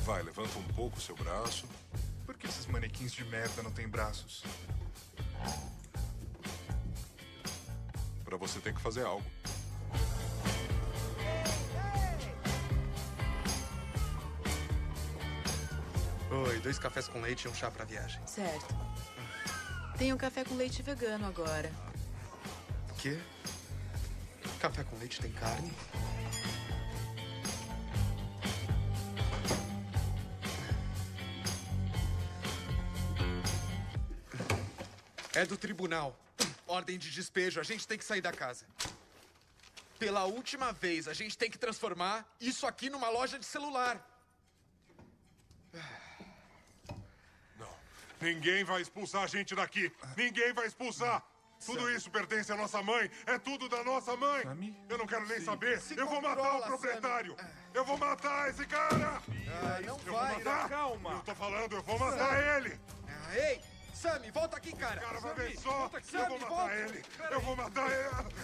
Vai, levanta um pouco o seu braço. Por que esses manequins de merda não têm braços? Pra você ter que fazer algo. Oi, 2 cafés com leite e um chá pra viagem. Certo. Tem um café com leite vegano agora. Quê? Café com leite tem carne? É do tribunal. Ordem de despejo. A gente tem que sair da casa. Pela última vez, a gente tem que transformar isso aqui numa loja de celular. Não. Ninguém vai expulsar a gente daqui. Ninguém vai expulsar. Tudo isso pertence à nossa mãe. É tudo da nossa mãe. Sammy? Eu não quero nem saber. Se Eu vou matar o controla, proprietário. Eu vou matar esse cara. Não Eu vai. vou matar. Calma. Eu tô falando, eu vou matar ele. Ei, Sammy, volta aqui, cara. O cara vai ver Sammy, só. volta aqui. Eu vou Sammy, matar volta. ele. Eu vou matar ele.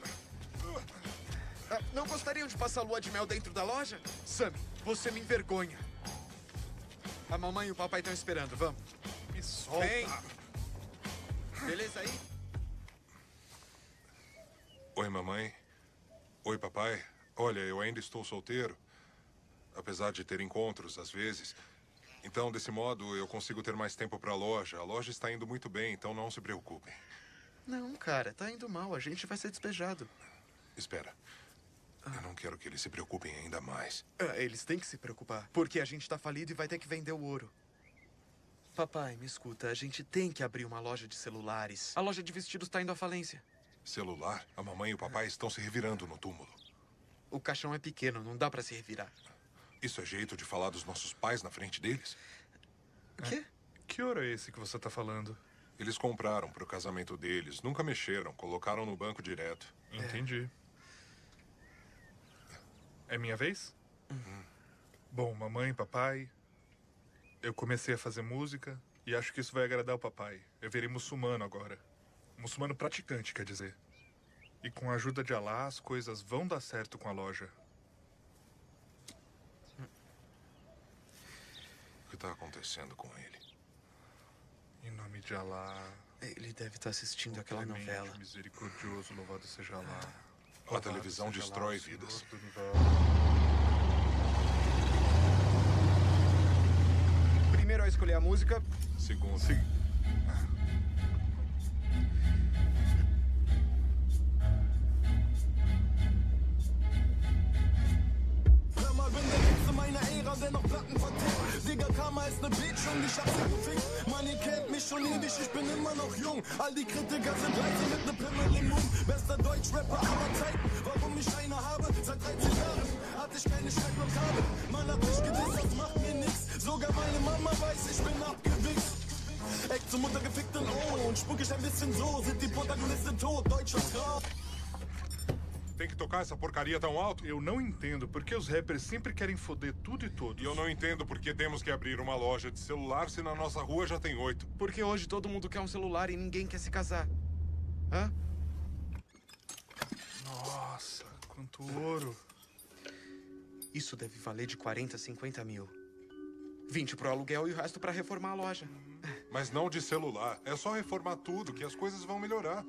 Não gostariam de passar lua de mel dentro da loja? Sammy, você me envergonha. A mamãe e o papai estão esperando, vamos. Me solta. Vem. Beleza aí? Oi, mamãe. Oi, papai. Olha, eu ainda estou solteiro. Apesar de ter encontros, às vezes. Então, desse modo, eu consigo ter mais tempo para a loja. A loja está indo muito bem, então não se preocupem. Não, cara, tá indo mal. A gente vai ser despejado. Espera. Eu não quero que eles se preocupem ainda mais. Eles têm que se preocupar, porque a gente tá falido e vai ter que vender o ouro. Papai, me escuta, a gente tem que abrir uma loja de celulares. A loja de vestidos tá indo à falência. Celular? A mamãe e o papai estão se revirando no túmulo. O caixão é pequeno, não dá pra se revirar. Isso é jeito de falar dos nossos pais na frente deles? O quê? Que ouro é esse que você tá falando? Eles compraram para o casamento deles, nunca mexeram, colocaram no banco direto. Entendi. É minha vez? Bom, mamãe, papai, eu comecei a fazer música e acho que isso vai agradar o papai. Eu virei muçulmano agora. Muçulmano praticante, quer dizer. E com a ajuda de Alá, as coisas vão dar certo com a loja. O que está acontecendo com ele? Em nome de Alá. Ele deve estar assistindo aquela clemente, novela. Misericordioso, louvado seja Alá. A televisão Louvado seja destrói Alá, Senhor vidas. do universo. Primeiro a escolher a música. Segundo, Hör mal, bin der Letzte meiner Ära, der noch Platten verteilt. Digga, Karma ist ne Bitch und ich hab sie gefickt. Mann, ihr kennt mich schon ewig, ich bin immer noch jung. All die Kritiker sind leise mit ne Pimmel im Mund. Bester Deutschrapper aller Zeiten. Warum ich eine habe? Seit 13 Jahren hatte ich keine Schreibblockade. Man hat mich gedisst, das macht mir nix. Sogar meine Mama weiß, ich bin abgewichst. Eck zur Mutter gefickt und oh, und spuck ich ein bisschen so. Sind die Protagonisten tot, Deutschland grau. tem que tocar essa porcaria tão alto? Eu não entendo por que os rappers sempre querem foder tudo e todos. E eu não entendo por que temos que abrir uma loja de celular se na nossa rua já tem 8. Porque hoje todo mundo quer um celular e ninguém quer se casar. Hã? Nossa, quanto ouro. Isso deve valer de 40 a 50 mil. 20 pro aluguel e o resto pra reformar a loja. Mas não de celular. É só reformar tudo que as coisas vão melhorar.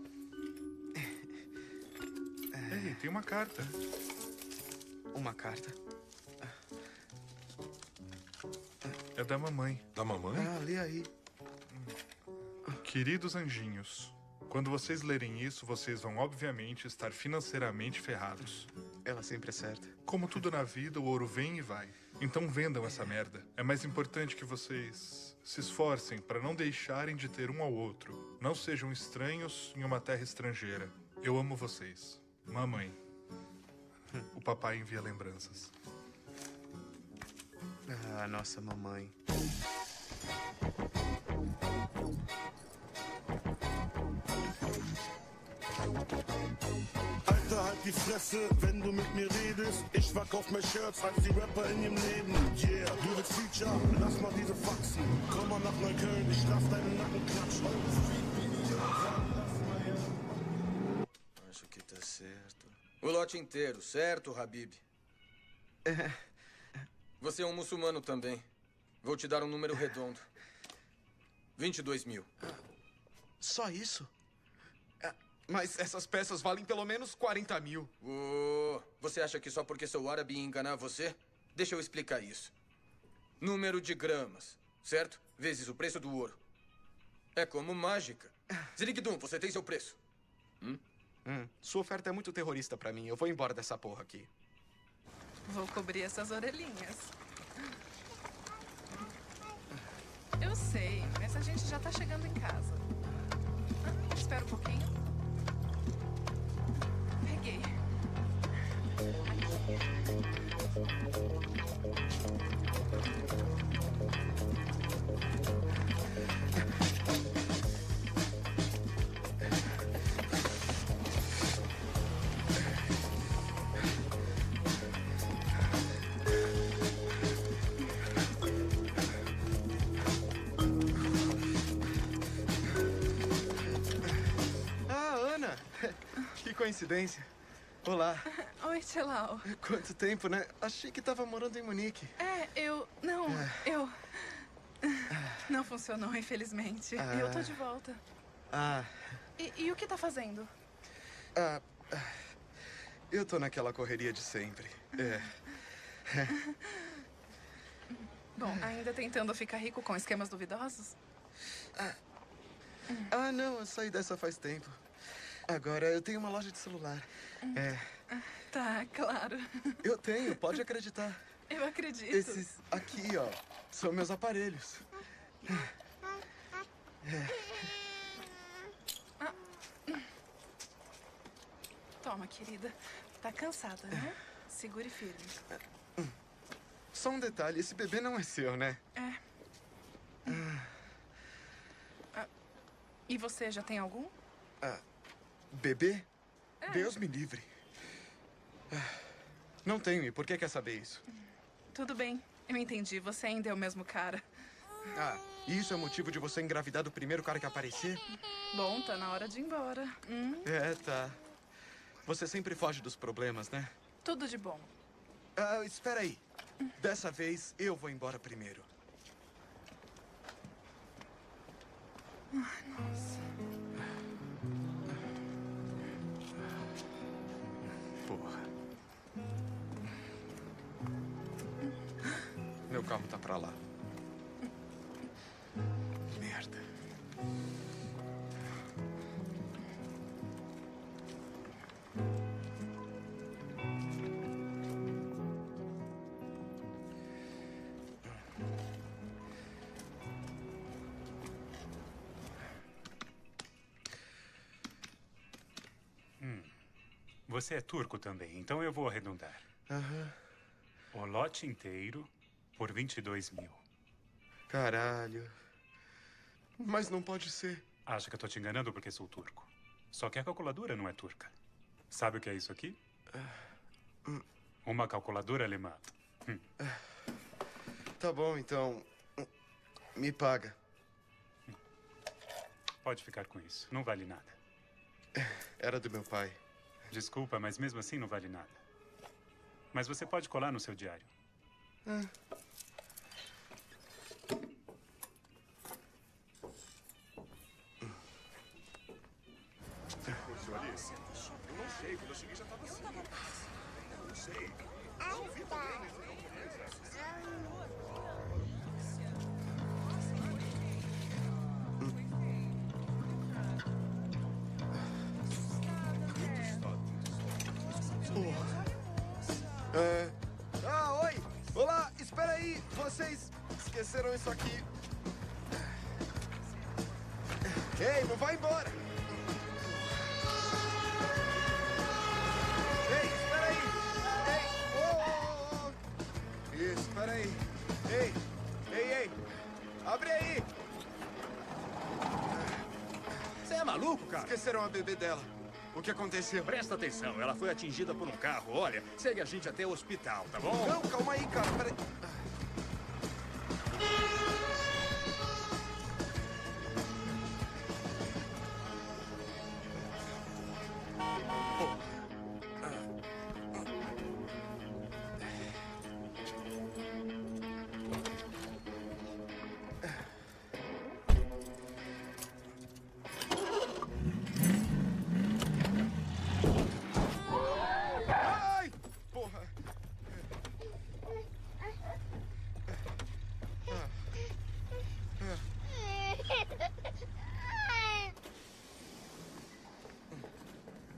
Ei, tem uma carta. Uma carta. É da mamãe. Da mamãe? Ah, lê aí. Queridos anjinhos, quando vocês lerem isso, vocês vão obviamente estar financeiramente ferrados. Ela sempre acerta. Como tudo na vida, o ouro vem e vai. Então vendam essa merda. É mais importante que vocês se esforcem para não deixarem de ter um ao outro. Não sejam estranhos em uma terra estrangeira. Eu amo vocês. Mamãe. O papai envia lembranças. Ah, nossa mamãe. Alter, halt die Fresse, wenn du mit mir redest. Ich verkauf mehr Shirts als die Rapper in ihrem Leben. Yeah, du willst Feature, lass mal diese Faxen. Komm mal nach Neukölln, ich darf deinen Nacken klatschen. Acho que tá certo. O lote inteiro, certo, Habib? Você é um muçulmano também. Vou te dar um número redondo. 22 mil. Só isso? Mas essas peças valem pelo menos 40 mil. Você acha que só porque sou árabe ia enganar você? Deixa eu explicar isso. Número de gramas, certo? Vezes o preço do ouro. É como mágica. Zirigdum, você tem seu preço. Sua oferta é muito terrorista pra mim. Eu vou embora dessa porra aqui. Vou cobrir essas orelhinhas. Eu sei, mas a gente já tá chegando em casa. Espera um pouquinho. Peguei. Ana! Que coincidência. Olá. Oi, Tchelau. Quanto tempo, né? Achei que tava morando em Munique. Eu... Não funcionou, infelizmente. Eu tô de volta. E o que tá fazendo? Eu tô naquela correria de sempre. Bom, ainda tentando ficar rico com esquemas duvidosos? Não, eu saí dessa faz tempo. Agora eu tenho uma loja de celular. Tá, claro. Eu tenho, pode acreditar. Eu acredito. Esses aqui, ó, são meus aparelhos. Toma, querida. Tá cansada, né? Segure firme. Só um detalhe, esse bebê não é seu, né? E você já tem algum? Bebê? Deus me livre. Não tenho, e por que quer saber isso? Tudo bem, eu entendi. Você ainda é o mesmo cara. E isso é motivo de você engravidar do primeiro cara que aparecer? Bom, tá na hora de ir embora. Tá. Você sempre foge dos problemas, né? Tudo de bom. Espera aí. Dessa vez, eu vou embora primeiro. Nossa. Porra. Meu carro tá pra lá. Merda. Você é turco também, então eu vou arredondar. O lote inteiro por 22 mil. Caralho. Mas não pode ser. Acha que eu tô te enganando porque sou turco. Só que a calculadora não é turca. Sabe o que é isso aqui? Uma calculadora alemã. Tá bom, então. Me paga. Pode ficar com isso. Não vale nada. Era do meu pai. Desculpa, mas mesmo assim não vale nada. Mas você pode colar no seu diário. Oi! Olá, espera aí! Vocês esqueceram isso aqui. Ei, não vai embora! Ei, espera aí! Ei! Isso, espera aí! Ei! Abre aí! Você é maluco, cara? Esqueceram a bebê dela. O que aconteceu? Presta atenção, ela foi atingida por um carro. Olha, segue a gente até o hospital, tá bom? Não, calma aí, cara. Peraí.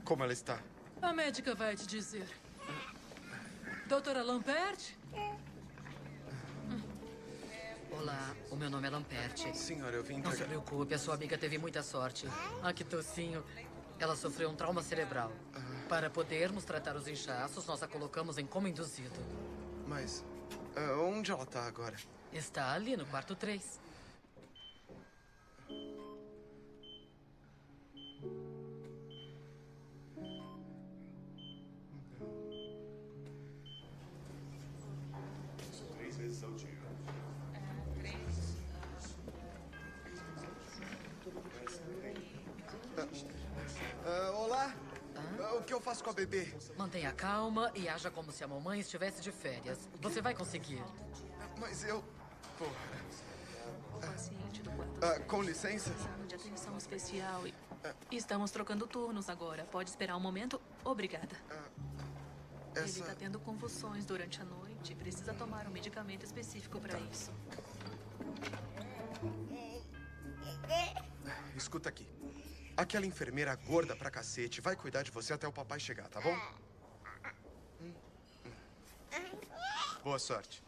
Como ela está? A médica vai te dizer. Doutora Lampert? Olá, o meu nome é Lampert. Senhora, eu vim Não entregar... se preocupe, a sua amiga teve muita sorte. Ah, que tocinho. Ela sofreu um trauma cerebral. Para podermos tratar os inchaços, nós a colocamos em coma induzido. Mas... onde ela está agora? Está ali no quarto 3. Olá. O que eu faço com a bebê? Mantenha calma e haja como se a mamãe estivesse de férias. Você vai conseguir. Mas eu... O paciente do quarto. Com licença? Precisando de atenção especial e... Estamos trocando turnos agora. Pode esperar um momento? Obrigada. Ele está tendo convulsões durante a noite. Precisa tomar um medicamento específico para isso. Escuta aqui. Aquela enfermeira gorda pra cacete vai cuidar de você até o papai chegar, tá bom? Boa sorte.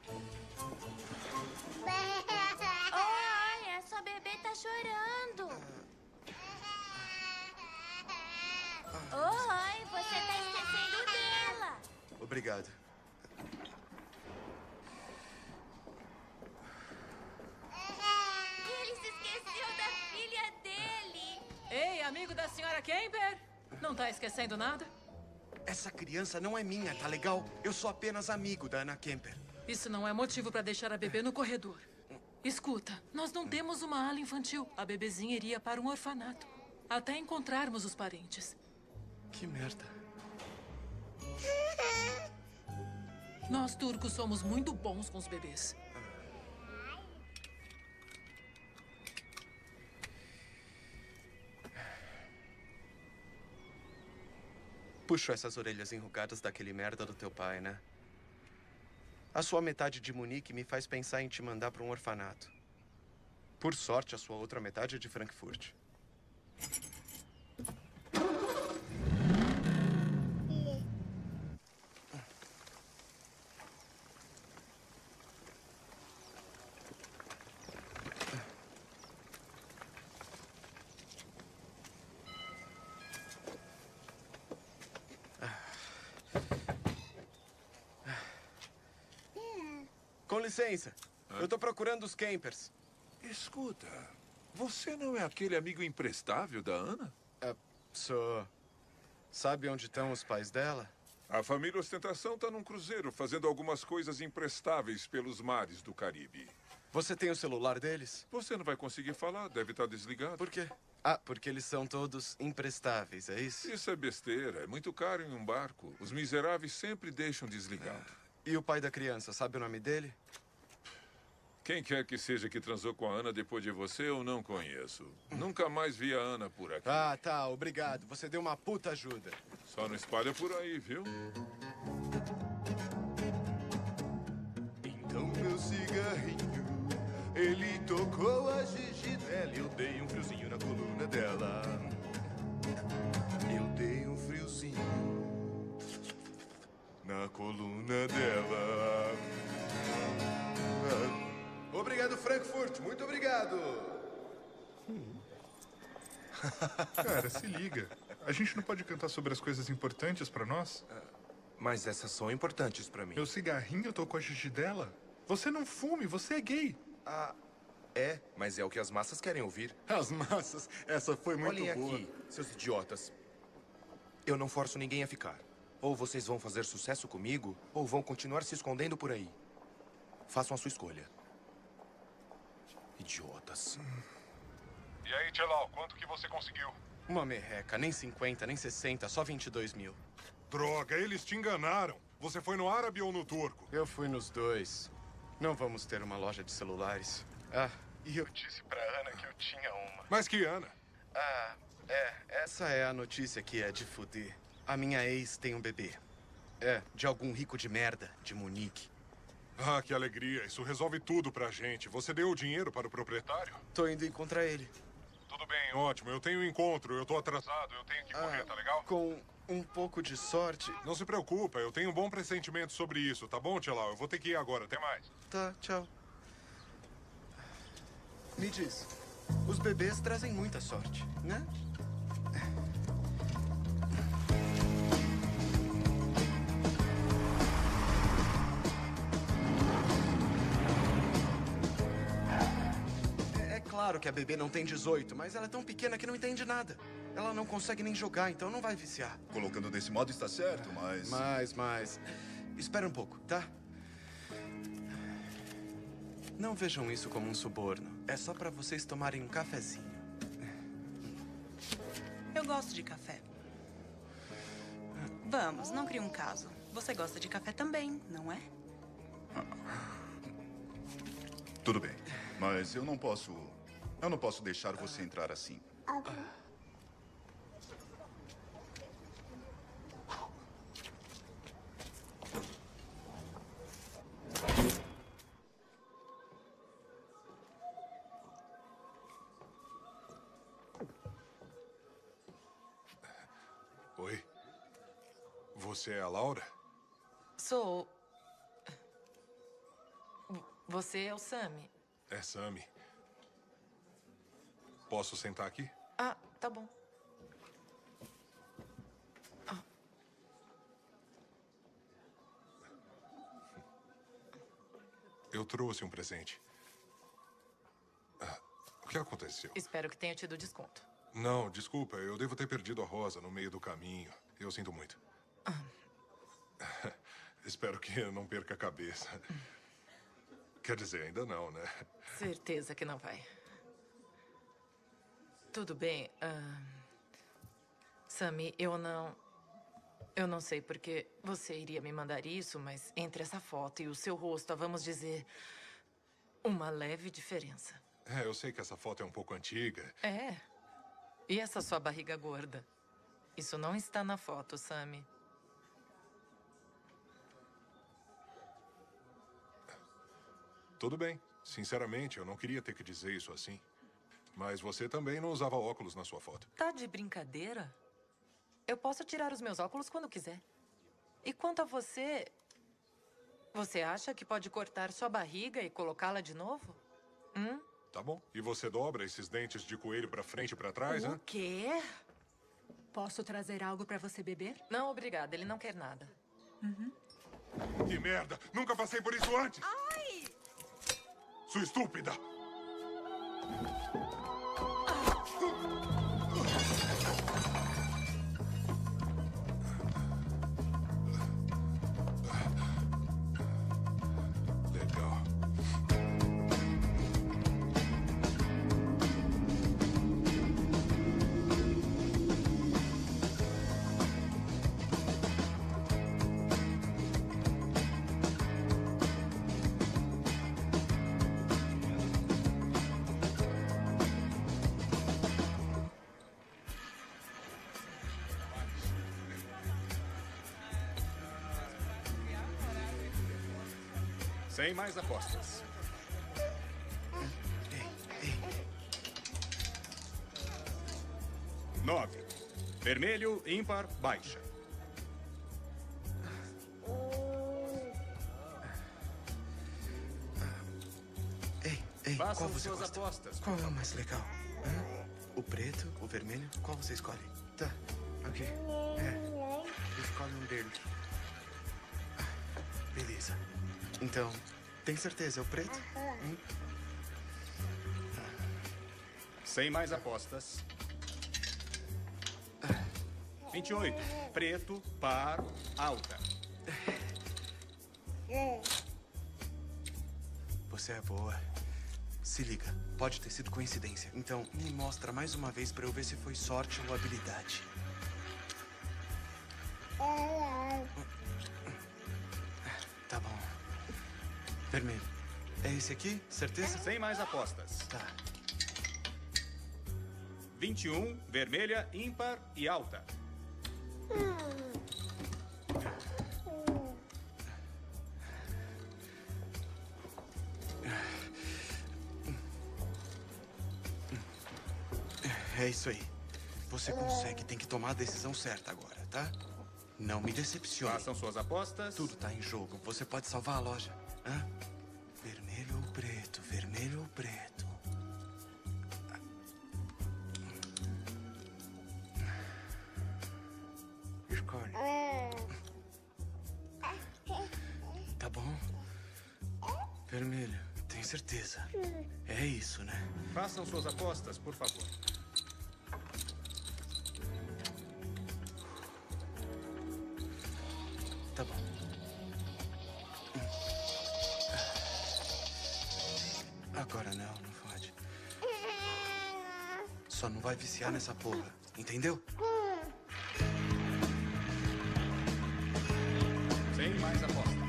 Oi, a sua bebê tá chorando. Oi, você tá esquecendo dela. Obrigado. Ele se esqueceu da filha dele. Ei, amigo da senhora Kemper? Não tá esquecendo nada? Essa criança não é minha, tá legal? Eu sou apenas amigo da Ana Kemper. Isso não é motivo para deixar a bebê no corredor. Escuta, nós não temos uma ala infantil. A bebezinha iria para um orfanato. Até encontrarmos os parentes. Que merda. Nós turcos somos muito bons com os bebês. Puxou essas orelhas enrugadas daquele merda do teu pai, né? A sua metade de Munique me faz pensar em te mandar para um orfanato. Por sorte, a sua outra metade é de Frankfurt. Com licença. Eu tô procurando os Kempers. Escuta, você não é aquele amigo imprestável da Ana? Sou. Sabe onde estão os pais dela? A família Ostentação está num cruzeiro fazendo algumas coisas imprestáveis pelos mares do Caribe. Você tem o celular deles? Você não vai conseguir falar, deve estar desligado. Por quê? Ah, porque eles são todos imprestáveis, é isso? Isso é besteira, é muito caro em um barco. Os miseráveis sempre deixam desligado. E o pai da criança, sabe o nome dele? Quem quer que seja que transou com a Ana depois de você, eu não conheço. Nunca mais vi a Ana por aqui. Ah, tá, obrigado. Você deu uma puta ajuda. Só não espalha por aí, viu? Então meu cigarrinho, ele tocou a Gigi dela. Eu dei um friozinho na coluna dela. Eu dei um friozinho na coluna dela. Obrigado, Frankfurt. Muito obrigado. Cara, se liga. A gente não pode cantar sobre as coisas importantes pra nós? Mas essas são importantes pra mim. Meu cigarrinho tocou a xixi dela? Você não fume, você é gay. Ah, é? Mas é o que as massas querem ouvir. As massas. Essa foi muito boa. Olhem boa. aqui, seus idiotas. Eu não forço ninguém a ficar. Ou vocês vão fazer sucesso comigo, ou vão continuar se escondendo por aí. Façam a sua escolha. Idiotas. E aí, Tchelau, quanto que você conseguiu? Uma merreca, nem 50, nem 60, só 22 mil. Droga, eles te enganaram. Você foi no árabe ou no turco? Eu fui nos dois. Não vamos ter uma loja de celulares. Ah, e eu disse pra Ana que eu tinha uma. Mas que Ana? Ah, essa é a notícia que é de fuder. A minha ex tem um bebê. É, de algum rico de merda, de Munique. Ah, que alegria. Isso resolve tudo pra gente. Você deu o dinheiro para o proprietário? Tô indo encontrar ele. Tudo bem, ótimo. Eu tenho um encontro, eu tô atrasado, eu tenho que correr, tá legal? Com um pouco de sorte... Não se preocupa, eu tenho um bom pressentimento sobre isso, tá bom, Tchelau? Eu vou ter que ir agora, até mais. Tá, tchau. Me diz, os bebês trazem muita sorte, né? É claro que a bebê não tem 18, mas ela é tão pequena que não entende nada. Ela não consegue nem jogar, então não vai viciar. Colocando desse modo está certo, mas... Mas... Espera um pouco, tá? Não vejam isso como um suborno. É só pra vocês tomarem um cafezinho. Eu gosto de café. Vamos, não crie um caso. Você gosta de café também, não é? Tudo bem, mas eu não posso deixar você entrar assim. Oi? Você é a Laura? Sou. Você é o Sammy. É Sammy. Posso sentar aqui? Ah, tá bom. Eu trouxe um presente. O que aconteceu? Espero que tenha tido desconto. Não, desculpa. Eu devo ter perdido a rosa no meio do caminho. Eu sinto muito. Espero que eu não perca a cabeça. Quer dizer, ainda não, né? Certeza que não vai. Tudo bem. Sammy, eu não sei porque você iria me mandar isso, mas entre essa foto e o seu rosto, há, vamos dizer, uma leve diferença. É, eu sei que essa foto é um pouco antiga. É. E essa sua barriga gorda? Isso não está na foto, Sammy. Tudo bem. Sinceramente, eu não queria ter que dizer isso assim. Mas você também não usava óculos na sua foto. Tá de brincadeira? Eu posso tirar os meus óculos quando quiser. E quanto a você... Você acha que pode cortar sua barriga e colocá-la de novo? Tá bom. E você dobra esses dentes de coelho pra frente e pra trás, né? O quê? Posso trazer algo pra você beber? Não, obrigada. Ele não quer nada. Que merda! Nunca passei por isso antes! Ai! Sua estúpida! Legal. Sem mais apostas. Nove. Vermelho, ímpar, baixa. Ei, Façam qual você suas gosta? apostas. Qual é o mais legal? O preto, o vermelho? Qual você escolhe? Tá, ok. Escolhe um deles. Beleza. Então, tem certeza, é o preto? Sem mais apostas. 28. Preto, par, alta. Você é boa. Se liga, pode ter sido coincidência. Então, me mostra mais uma vez pra eu ver se foi sorte ou habilidade. Tá bom. Vermelho. É esse aqui? Certeza? Sem mais apostas. Tá. 21, vermelha, ímpar e alta. É isso aí. Você consegue, tem que tomar a decisão certa agora, tá? Não me decepcione. Façam suas apostas. Tudo tá em jogo. Você pode salvar a loja. Hã? Vermelho ou preto? Vermelho ou preto? Escolhe. Tá bom? Vermelho, tem certeza. É isso, né? Façam suas apostas, por favor. Tá bom. Agora não pode. Só não vai viciar nessa porra, entendeu? Sem mais apostas.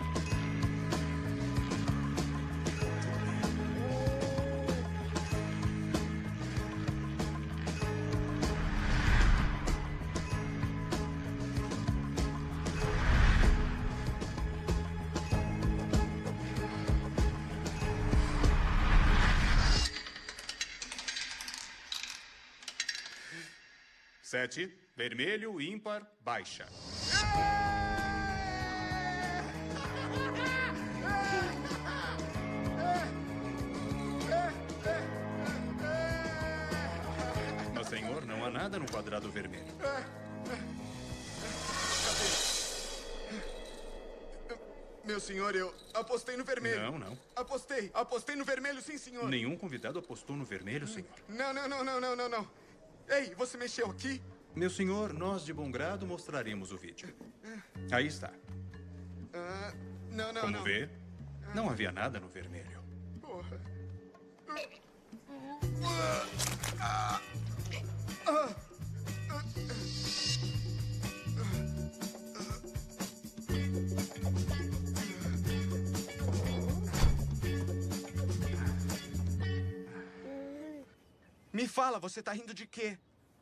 Sete, vermelho, ímpar, baixa. Mas, senhor, não há nada no quadrado vermelho. Meu senhor, eu apostei no vermelho. Não, não. Apostei no vermelho, sim, senhor. Nenhum convidado apostou no vermelho, senhor. Não. Ei, você mexeu aqui? Meu senhor, nós de bom grado mostraremos o vídeo. Aí está. Não. Como vê, não havia nada no vermelho. Porra. Me fala, você tá rindo de quê?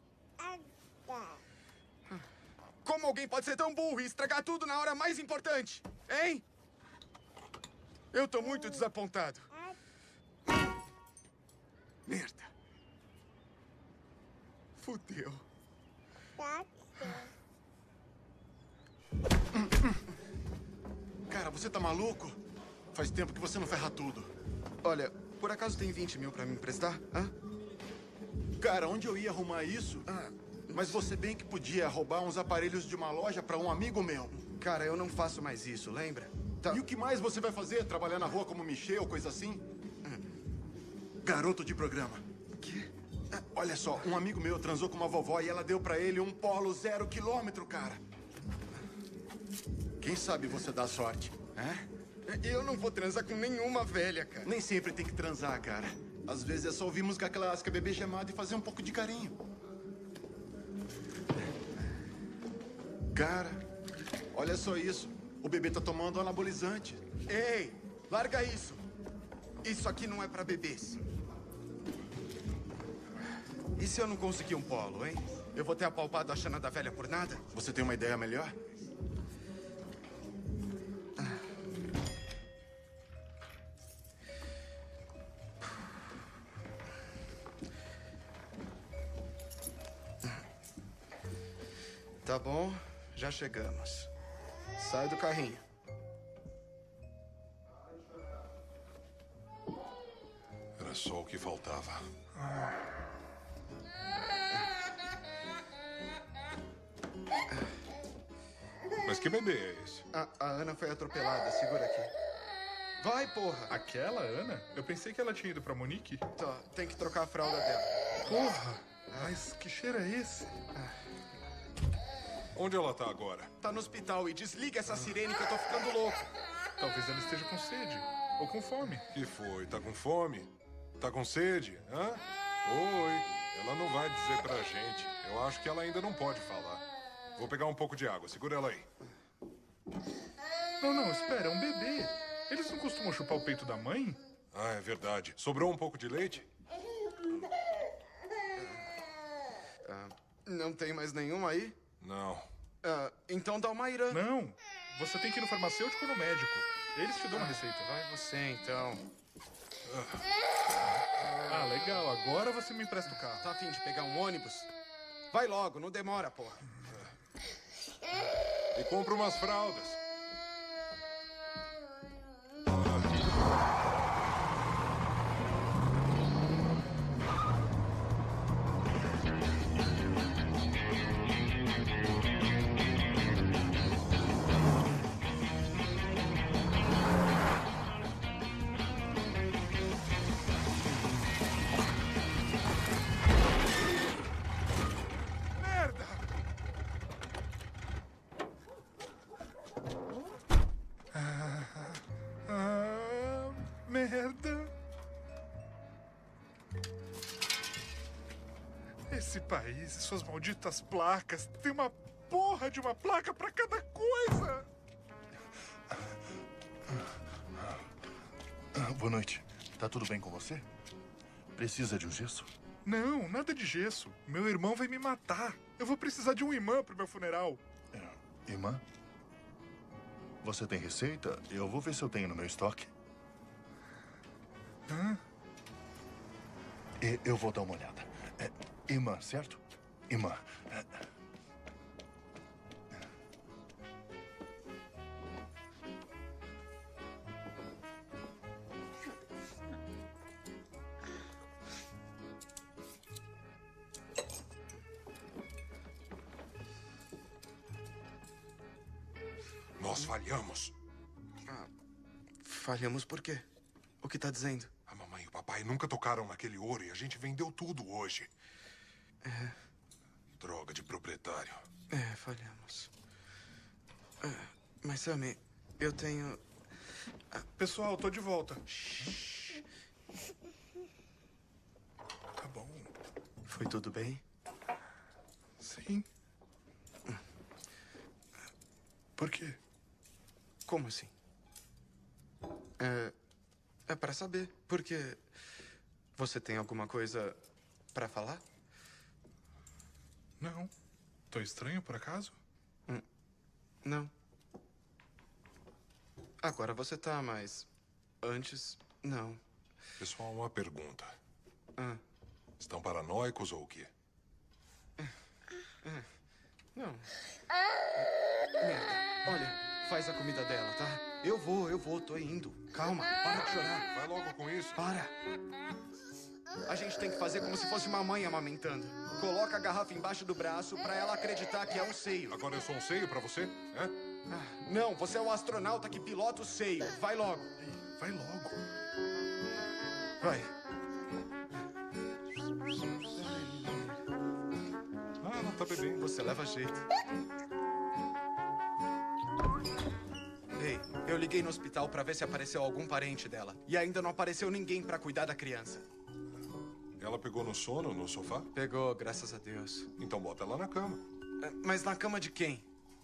Como alguém pode ser tão burro e estragar tudo na hora mais importante? Hein? Eu tô muito desapontado. Merda. Fudeu. Cara, você tá maluco? Faz tempo que você não ferra tudo. Olha, por acaso tem 20 mil pra me emprestar? Hã? Cara, onde eu ia arrumar isso? Mas você bem que podia roubar uns aparelhos de uma loja pra um amigo meu. Cara, eu não faço mais isso, lembra? Tá. E o que mais você vai fazer? Trabalhar na rua como Michel, coisa assim? Garoto de programa. Que? Olha só, um amigo meu transou com uma vovó e ela deu pra ele um Polo 0 km, cara. Quem sabe você dá sorte, Eu não vou transar com nenhuma velha, cara. Nem sempre tem que transar, cara. Às vezes é só ouvir música clássica, beber gemado e fazer um pouco de carinho. Cara, olha só isso. O bebê tá tomando anabolizante. Ei, larga isso. Isso aqui não é pra bebês. E se eu não conseguir um polo, hein? Eu vou ter apalpado a Xana da velha por nada? Você tem uma ideia melhor? Tá bom, já chegamos. Sai do carrinho. Era só o que faltava. Mas que bebê é esse? A Ana foi atropelada, segura aqui. Vai, porra! Aquela Ana? Eu pensei que ela tinha ido pra Monique. Tá, tem que trocar a fralda dela. Porra! Mas que cheiro é esse? Onde ela tá agora? Tá no hospital e desliga essa sirene que eu tô ficando louco. Talvez ela esteja com sede. Ou com fome. Que foi? Tá com fome? Tá com sede? Hã? Oi. Ela não vai dizer pra gente. Eu acho que ela ainda não pode falar. Vou pegar um pouco de água. Segura ela aí. Não, espera. É um bebê. Eles não costumam chupar o peito da mãe? Ah, é verdade. Sobrou um pouco de leite? Não tem mais nenhum aí? Não. Então dá uma Irã. Não. Você tem que ir no farmacêutico ou no médico. Eles te dão uma receita. Vai você, então. Ah, legal. Agora você me empresta o carro. Tá a fim de pegar um ônibus? Vai logo, não demora, porra. E compra umas fraldas. Merda. Esse país e suas malditas placas. Tem uma porra de uma placa pra cada coisa. Boa noite. Tá tudo bem com você? Precisa de um gesso? Não, nada de gesso. Meu irmão vai me matar. Eu vou precisar de um imã pro meu funeral. Imã? Você tem receita? Eu vou ver se eu tenho no meu estoque. Hã? Eu vou dar uma olhada. Imã, certo? Imã. Nós falhamos. Falhamos por quê? O que tá dizendo? A mamãe e o papai nunca tocaram naquele ouro e a gente vendeu tudo hoje. Droga de proprietário. Falhamos. Mas, Sammy, eu tenho... Pessoal, tô de volta. Tá bom. Foi tudo bem? Sim. Por quê? Como assim? É pra saber. Porque você tem alguma coisa pra falar? Não. Tô estranho, por acaso? Não. Agora você tá, mas antes, não. Pessoal, uma pergunta. Estão paranoicos ou o quê? Não. Merda. Olha, faz a comida dela, tá? Eu vou, tô indo. Calma, para de chorar. Vai logo com isso. Para. A gente tem que fazer como se fosse uma mãe amamentando. Coloca a garrafa embaixo do braço pra ela acreditar que é um seio. Agora eu sou um seio pra você? Não, você é o astronauta que pilota o seio. Vai logo. Vai logo. Vai. Ela tá bebendo. Você leva jeito. Ei, eu liguei no hospital pra ver se apareceu algum parente dela. E ainda não apareceu ninguém pra cuidar da criança. Ela pegou no sono, no sofá? Pegou, graças a Deus. Então bota ela na cama. Mas na cama de quem?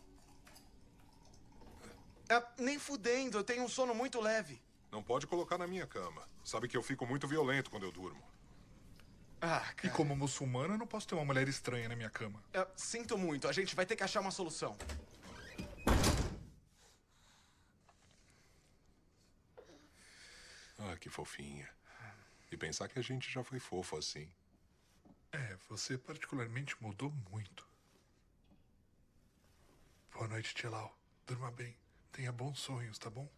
Nem fudendo, eu tenho um sono muito leve. Não pode colocar na minha cama. Sabe que eu fico muito violento quando eu durmo. Cara. E como muçulmano, eu não posso ter uma mulher estranha na minha cama. Sinto muito, a gente vai ter que achar uma solução. Que fofinha. E pensar que a gente já foi fofo assim. Você particularmente mudou muito. Boa noite, Tchelau. Durma bem. Tenha bons sonhos, tá bom?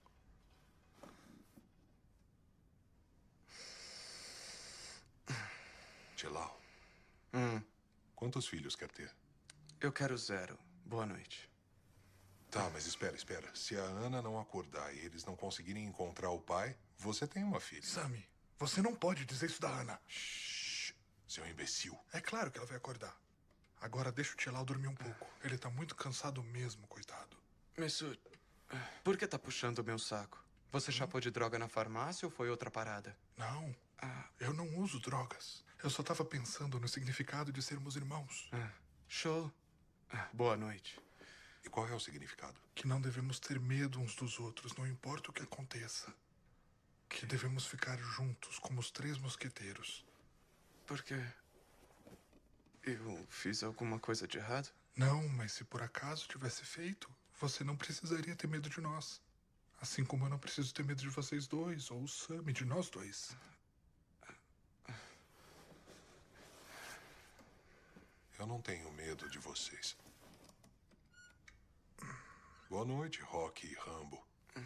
Tchelau. Quantos filhos quer ter? Eu quero 0. Boa noite. Tá, mas espera. Se a Ana não acordar e eles não conseguirem encontrar o pai, você tem uma filha. Sammy, você não pode dizer isso da Ana. Shhh, seu imbecil. É claro que ela vai acordar. Agora deixa o Tchelau dormir um pouco. Ele tá muito cansado mesmo, coitado. Mesut, por que tá puxando o meu saco? Você chapou de droga na farmácia ou foi outra parada? Não, eu não uso drogas. Eu só tava pensando no significado de sermos irmãos. Show. Boa noite. E qual é o significado? Que não devemos ter medo uns dos outros, não importa o que aconteça. Que devemos ficar juntos, como os 3 mosqueteiros. Por quê? Eu fiz alguma coisa de errado? Não, mas se por acaso tivesse feito, você não precisaria ter medo de nós. Assim como eu não preciso ter medo de vocês dois, ou o Sammy, de nós dois. Eu não tenho medo de vocês. Boa noite, Rocky e Rambo.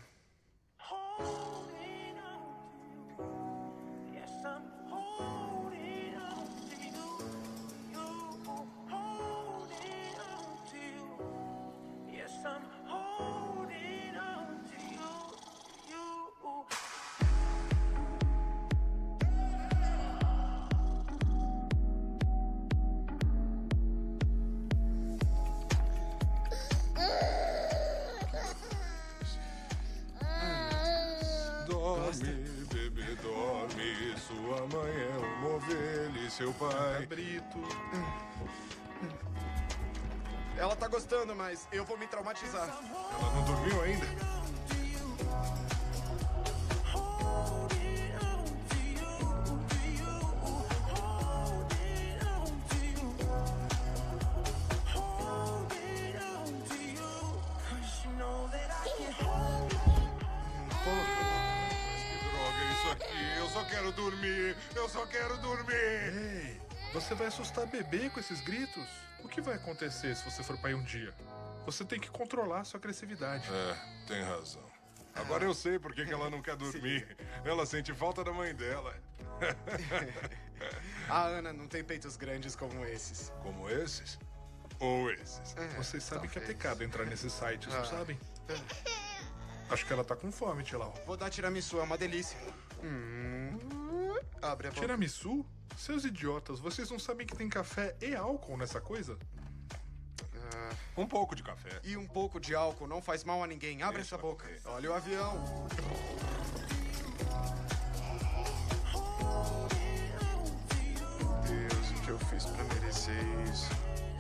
Dorme, bebê, dorme. Sua mãe é uma ovelha e seu pai... Cabrito. Ela tá gostando, mas eu vou me traumatizar. Ela não dormiu ainda? Eu só quero dormir! Ei, você vai assustar bebê com esses gritos? O que vai acontecer se você for pai um dia? Você tem que controlar sua agressividade. É, tem razão. Agora eu sei por que ela não quer dormir. Ela sente falta da mãe dela. A Ana não tem peitos grandes como esses. Como esses? Ou esses? Vocês sabem que é pecado entrar nesses sites, não sabem? Acho que ela tá com fome, Tilau. Vou dar tiramisu, é uma delícia. Abre a boca. Tiramisu? Seus idiotas, vocês não sabem que tem café e álcool nessa coisa? Um pouco de café. E um pouco de álcool não faz mal a ninguém. Abre essa boca. Olha o avião. Meu Deus, o que eu fiz pra merecer isso?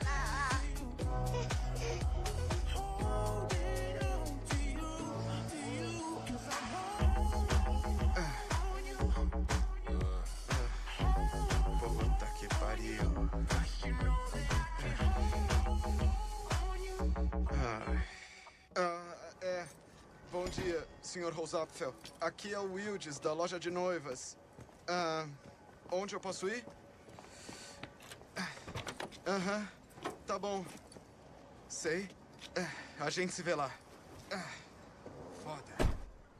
Puta que pariu. Bom dia, Sr. Rosapfel. Aqui é o Wildes, da loja de noivas. Onde eu posso ir? Tá bom. Sei. A gente se vê lá. Foda.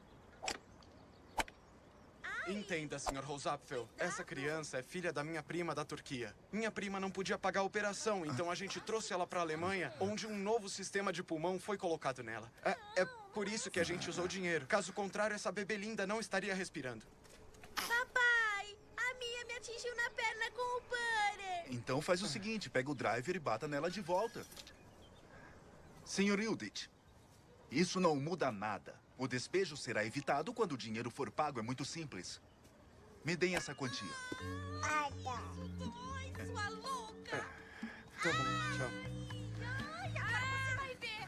Entenda, Sr. Rosapfel. Essa criança é filha da minha prima da Turquia. Minha prima não podia pagar a operação, então a gente trouxe ela pra Alemanha, onde um novo sistema de pulmão foi colocado nela. É por isso que a gente usou dinheiro. Caso contrário, essa bebê linda não estaria respirando. Papai, a Mia me atingiu na perna com o butter. Então faz o seguinte, pega o driver e bata nela de volta. Senhor Ildit, isso não muda nada. O despejo será evitado quando o dinheiro for pago. É muito simples. Me deem essa quantia. Ai, sua louca! Tá bom, tchau. Ai, agora você vai ver.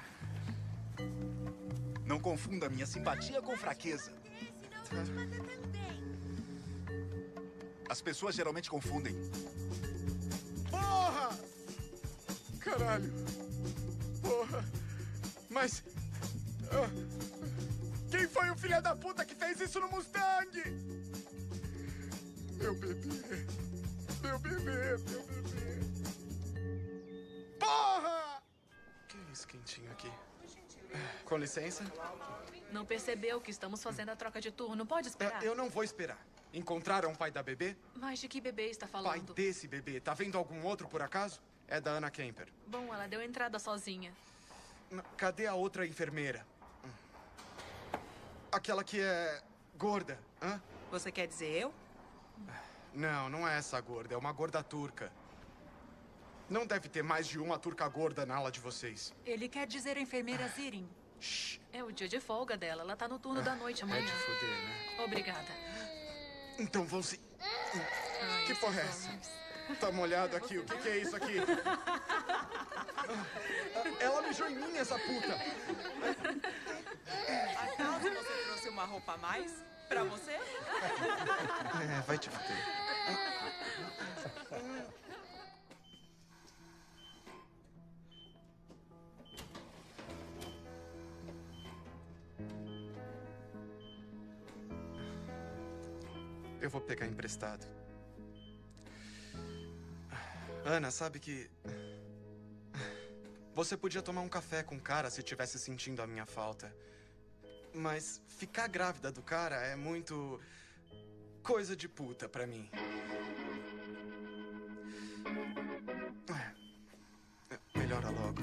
Não confunda minha simpatia com fraqueza. Senão eu vou te matar também. As pessoas geralmente confundem. Porra! Caralho! Porra! Mas... quem foi o filho da puta que fez isso no Mustang? Meu bebê. Meu bebê, meu bebê. Porra! Que isso quentinho aqui? Com licença? Não percebeu que estamos fazendo a troca de turno? Pode esperar? Eu não vou esperar. Encontraram o pai da bebê? Mas de que bebê está falando? Pai desse bebê. Tá vendo algum outro por acaso? É da Ana Kemper. Bom, ela deu entrada sozinha. Cadê a outra enfermeira? Aquela que é gorda, hã? Você quer dizer eu? Não, não é essa gorda. É uma gorda turca. Não deve ter mais de uma turca gorda na ala de vocês. Ele quer dizer a enfermeira Zirin. É o dia de folga dela. Ela tá no turno da noite amanhã. É de foder, né? Obrigada. Então vão se... que porra é essa? Tá molhado aqui. O que é isso aqui? Ela mijou em mim, essa puta. Acaso você trouxe uma roupa a mais pra você? Vai te fuder. Eu vou pegar emprestado. Ana, sabe que... Você podia tomar um café com o cara se tivesse sentindo a minha falta. Mas ficar grávida do cara é muito... coisa de puta pra mim. Melhora logo.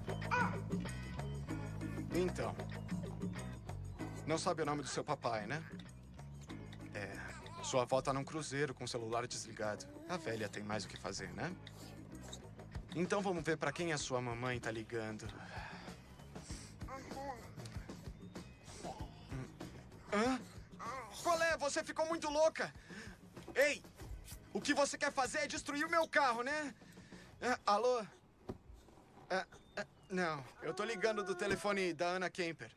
Então... Não sabe o nome do seu papai, né? Sua avó tá num cruzeiro com o celular desligado. A velha tem mais o que fazer, né? Então vamos ver pra quem a sua mamãe tá ligando. Hã? Qual é? Você ficou muito louca! Ei! O que você quer fazer é destruir o meu carro, né? Alô? Não, eu tô ligando do telefone da Ana Kemper.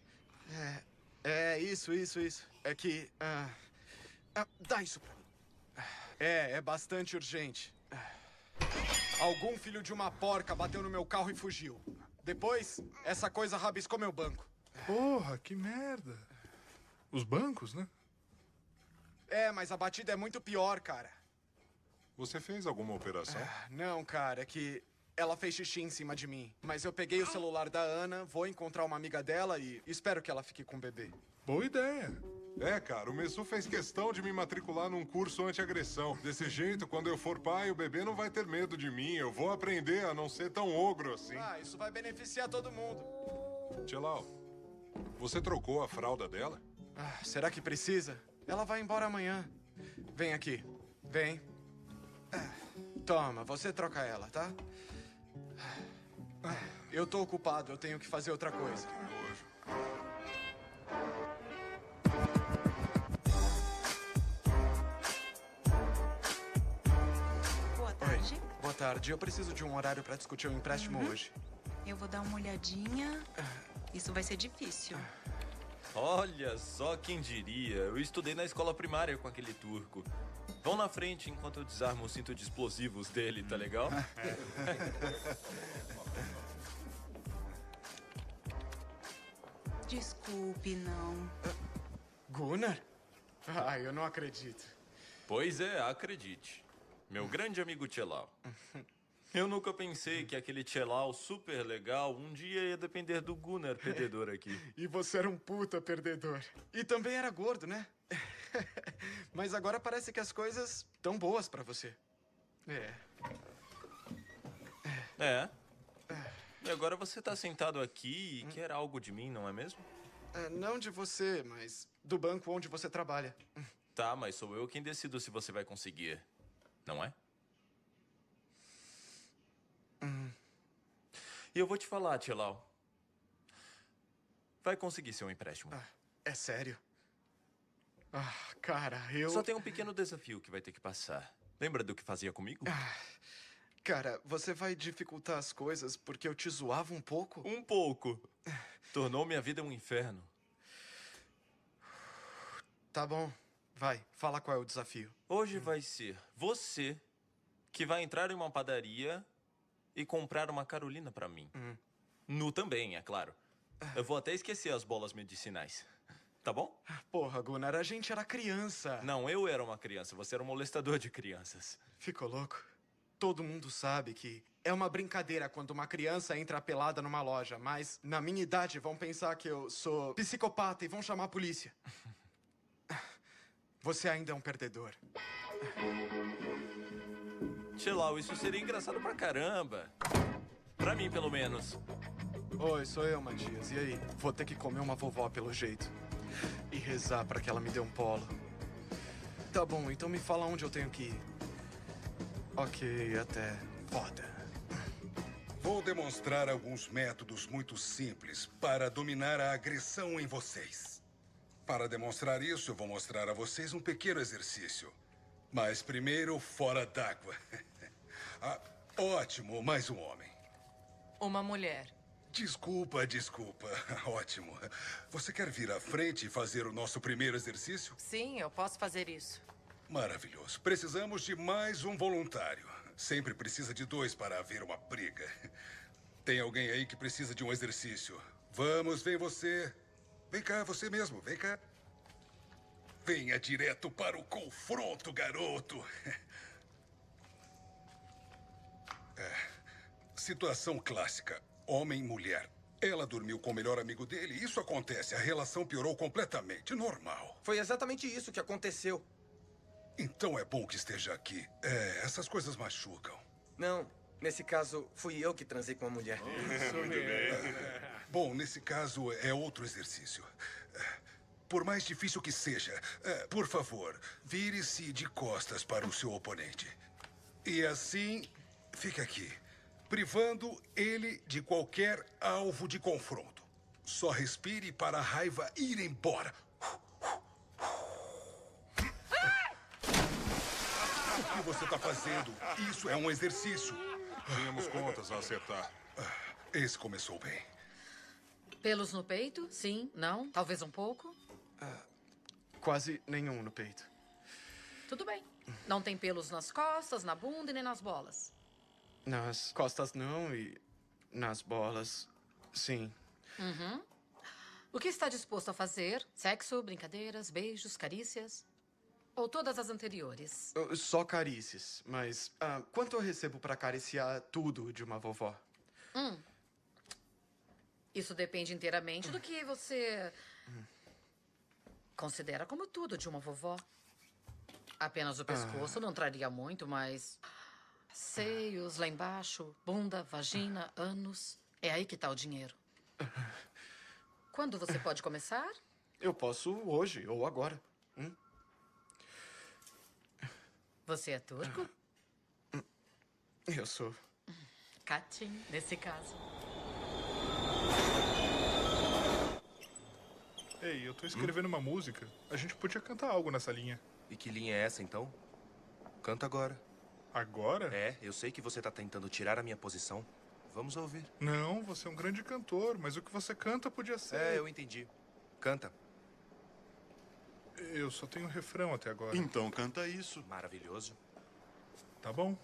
Isso. É que... dá isso pra mim. É bastante urgente. Algum filho de uma porca bateu no meu carro e fugiu. Depois, essa coisa rabiscou meu banco. Porra, que merda. Os bancos, né? Mas a batida é muito pior, cara. Você fez alguma operação? Não, cara, é que ela fez xixi em cima de mim. Mas eu peguei o celular da Ana, vou encontrar uma amiga dela e espero que ela fique com o bebê. Boa ideia. Cara, o Messu fez questão de me matricular num curso anti-agressão. Desse jeito, quando eu for pai, o bebê não vai ter medo de mim. Eu vou aprender a não ser tão ogro assim. Isso vai beneficiar todo mundo. Tchelau, você trocou a fralda dela? Será que precisa? Ela vai embora amanhã. Vem aqui. Vem. Toma, você troca ela, tá? Eu tô ocupado, eu tenho que fazer outra coisa. Boa tarde. Eu preciso de um horário para discutir o empréstimo hoje. Eu vou dar uma olhadinha. Isso vai ser difícil. Olha só quem diria. Eu estudei na escola primária com aquele turco. Vão na frente enquanto eu desarmo o cinto de explosivos dele, tá legal? Desculpe, não. Gunnar? Eu não acredito. Pois é, acredite. Meu grande amigo Tchelau. Eu nunca pensei que aquele Tchelau super legal um dia ia depender do Gunnar perdedor aqui. E você era um puta perdedor. E também era gordo, né? Mas agora parece que as coisas estão boas pra você. E agora você tá sentado aqui e quer algo de mim, não é mesmo? Não de você, mas do banco onde você trabalha. Tá, mas sou eu quem decido se você vai conseguir. Não é? E eu vou te falar, Tchelau. Vai conseguir seu empréstimo. É sério? Cara, eu... Só tem um pequeno desafio que vai ter que passar. Lembra do que fazia comigo? Cara, você vai dificultar as coisas porque eu te zoava um pouco? Um pouco. Tornou minha vida um inferno. Tá bom. Vai, fala qual é o desafio. Hoje vai ser você que vai entrar em uma padaria e comprar uma Carolina pra mim. Nu também, é claro. Eu vou até esquecer as bolas medicinais. Tá bom? Porra, Gunnar, a gente era criança. Não, eu era uma criança. Você era um molestador de crianças. Ficou louco? Todo mundo sabe que é uma brincadeira quando uma criança entra pelada numa loja, mas na minha idade vão pensar que eu sou psicopata e vão chamar a polícia. Você ainda é um perdedor. Tchelau, isso seria engraçado pra caramba. Pra mim, pelo menos. Oi, sou eu, Matias. E aí? Vou ter que comer uma vovó pelo jeito. E rezar pra que ela me dê um polo. Tá bom, então me fala onde eu tenho que ir. Ok, até. Foda. Vou demonstrar alguns métodos muito simples para dominar a agressão em vocês. Para demonstrar isso, eu vou mostrar a vocês um pequeno exercício. Mas primeiro, fora d'água. Ótimo, mais um homem. Uma mulher. Desculpa. Ótimo. Você quer vir à frente e fazer o nosso primeiro exercício? Sim, eu posso fazer isso. Maravilhoso. Precisamos de mais um voluntário. Sempre precisa de 2 para haver uma briga. Tem alguém aí que precisa de um exercício. Vamos, vem você. Vem cá, você mesmo, vem cá. Venha direto para o confronto, garoto. situação clássica. Homem e mulher. Ela dormiu com o melhor amigo dele. Isso acontece. A relação piorou completamente. Normal. Foi exatamente isso que aconteceu. Então é bom que esteja aqui. Essas coisas machucam. Não, nesse caso, fui eu que transei com a mulher. Muito bem. Bom, nesse caso, é outro exercício. Por mais difícil que seja, por favor, vire-se de costas para o seu oponente. E assim, fique aqui, privando ele de qualquer alvo de confronto. Só respire para a raiva ir embora. O que você está fazendo? Isso é um exercício. Tínhamos contas a acertar. Esse começou bem. Pelos no peito? Sim, não, talvez um pouco. Quase nenhum no peito. Tudo bem. Não tem pelos nas costas, na bunda e nem nas bolas. Nas costas não e nas bolas, sim. Uhum. O que está disposto a fazer? Sexo, brincadeiras, beijos, carícias? Ou todas as anteriores? Só carícias, mas quanto eu recebo para acariciar tudo de uma vovó? Isso depende inteiramente do que você considera como tudo de uma vovó. Apenas o pescoço não traria muito, mas seios lá embaixo, bunda, vagina, ânus. É aí que está o dinheiro. Quando você pode começar? Eu posso hoje ou agora. Você é turco? Eu sou. Katin, nesse caso. Ei, eu tô escrevendo uma música. A gente podia cantar algo nessa linha. E que linha é essa, então? Canta agora. Agora? É, eu sei que você tá tentando tirar a minha posição. Vamos ouvir. Não, você é um grande cantor, mas o que você canta podia ser... É, eu entendi. Canta. Eu só tenho refrão até agora. Então canta isso. Maravilhoso. Tá bom.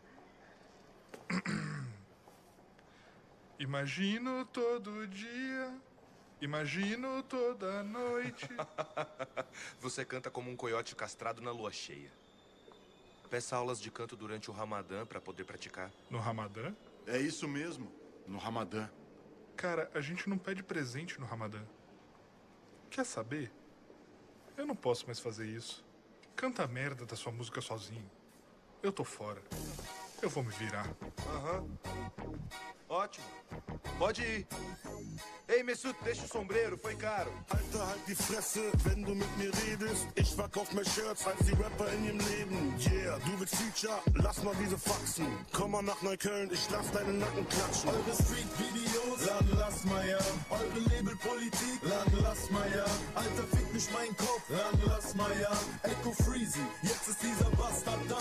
Imagino todo dia, imagino toda noite. Você canta como um coiote castrado na lua cheia. Peça aulas de canto durante o Ramadã para poder praticar. No Ramadã? É isso mesmo, no Ramadã. Cara, a gente não pede presente no Ramadã. Quer saber? Eu não posso mais fazer isso. Canta a merda da sua música sozinho. Eu tô fora. Eu vou me virar. Ótimo. Pode ir. Ei, Mesut, deixa o sombreiro, foi caro. Alter, halt die Fresse, wenn du mit mir redest. Ich verkauf mehr Shirts als die Rapper in ihrem Leben. Yeah, du willst Feature, lass mal diese Faxen. Komm mal nach Neukölln, ich lass deinen Nacken klatschen. Eure Street-Videos, dann lass mal ja. Eure Labelpolitik, dann lass mal ja. Alter, fick nicht meinen Kopf, dann lass mal ja. Echo Freezy, jetzt ist dieser Bastard da.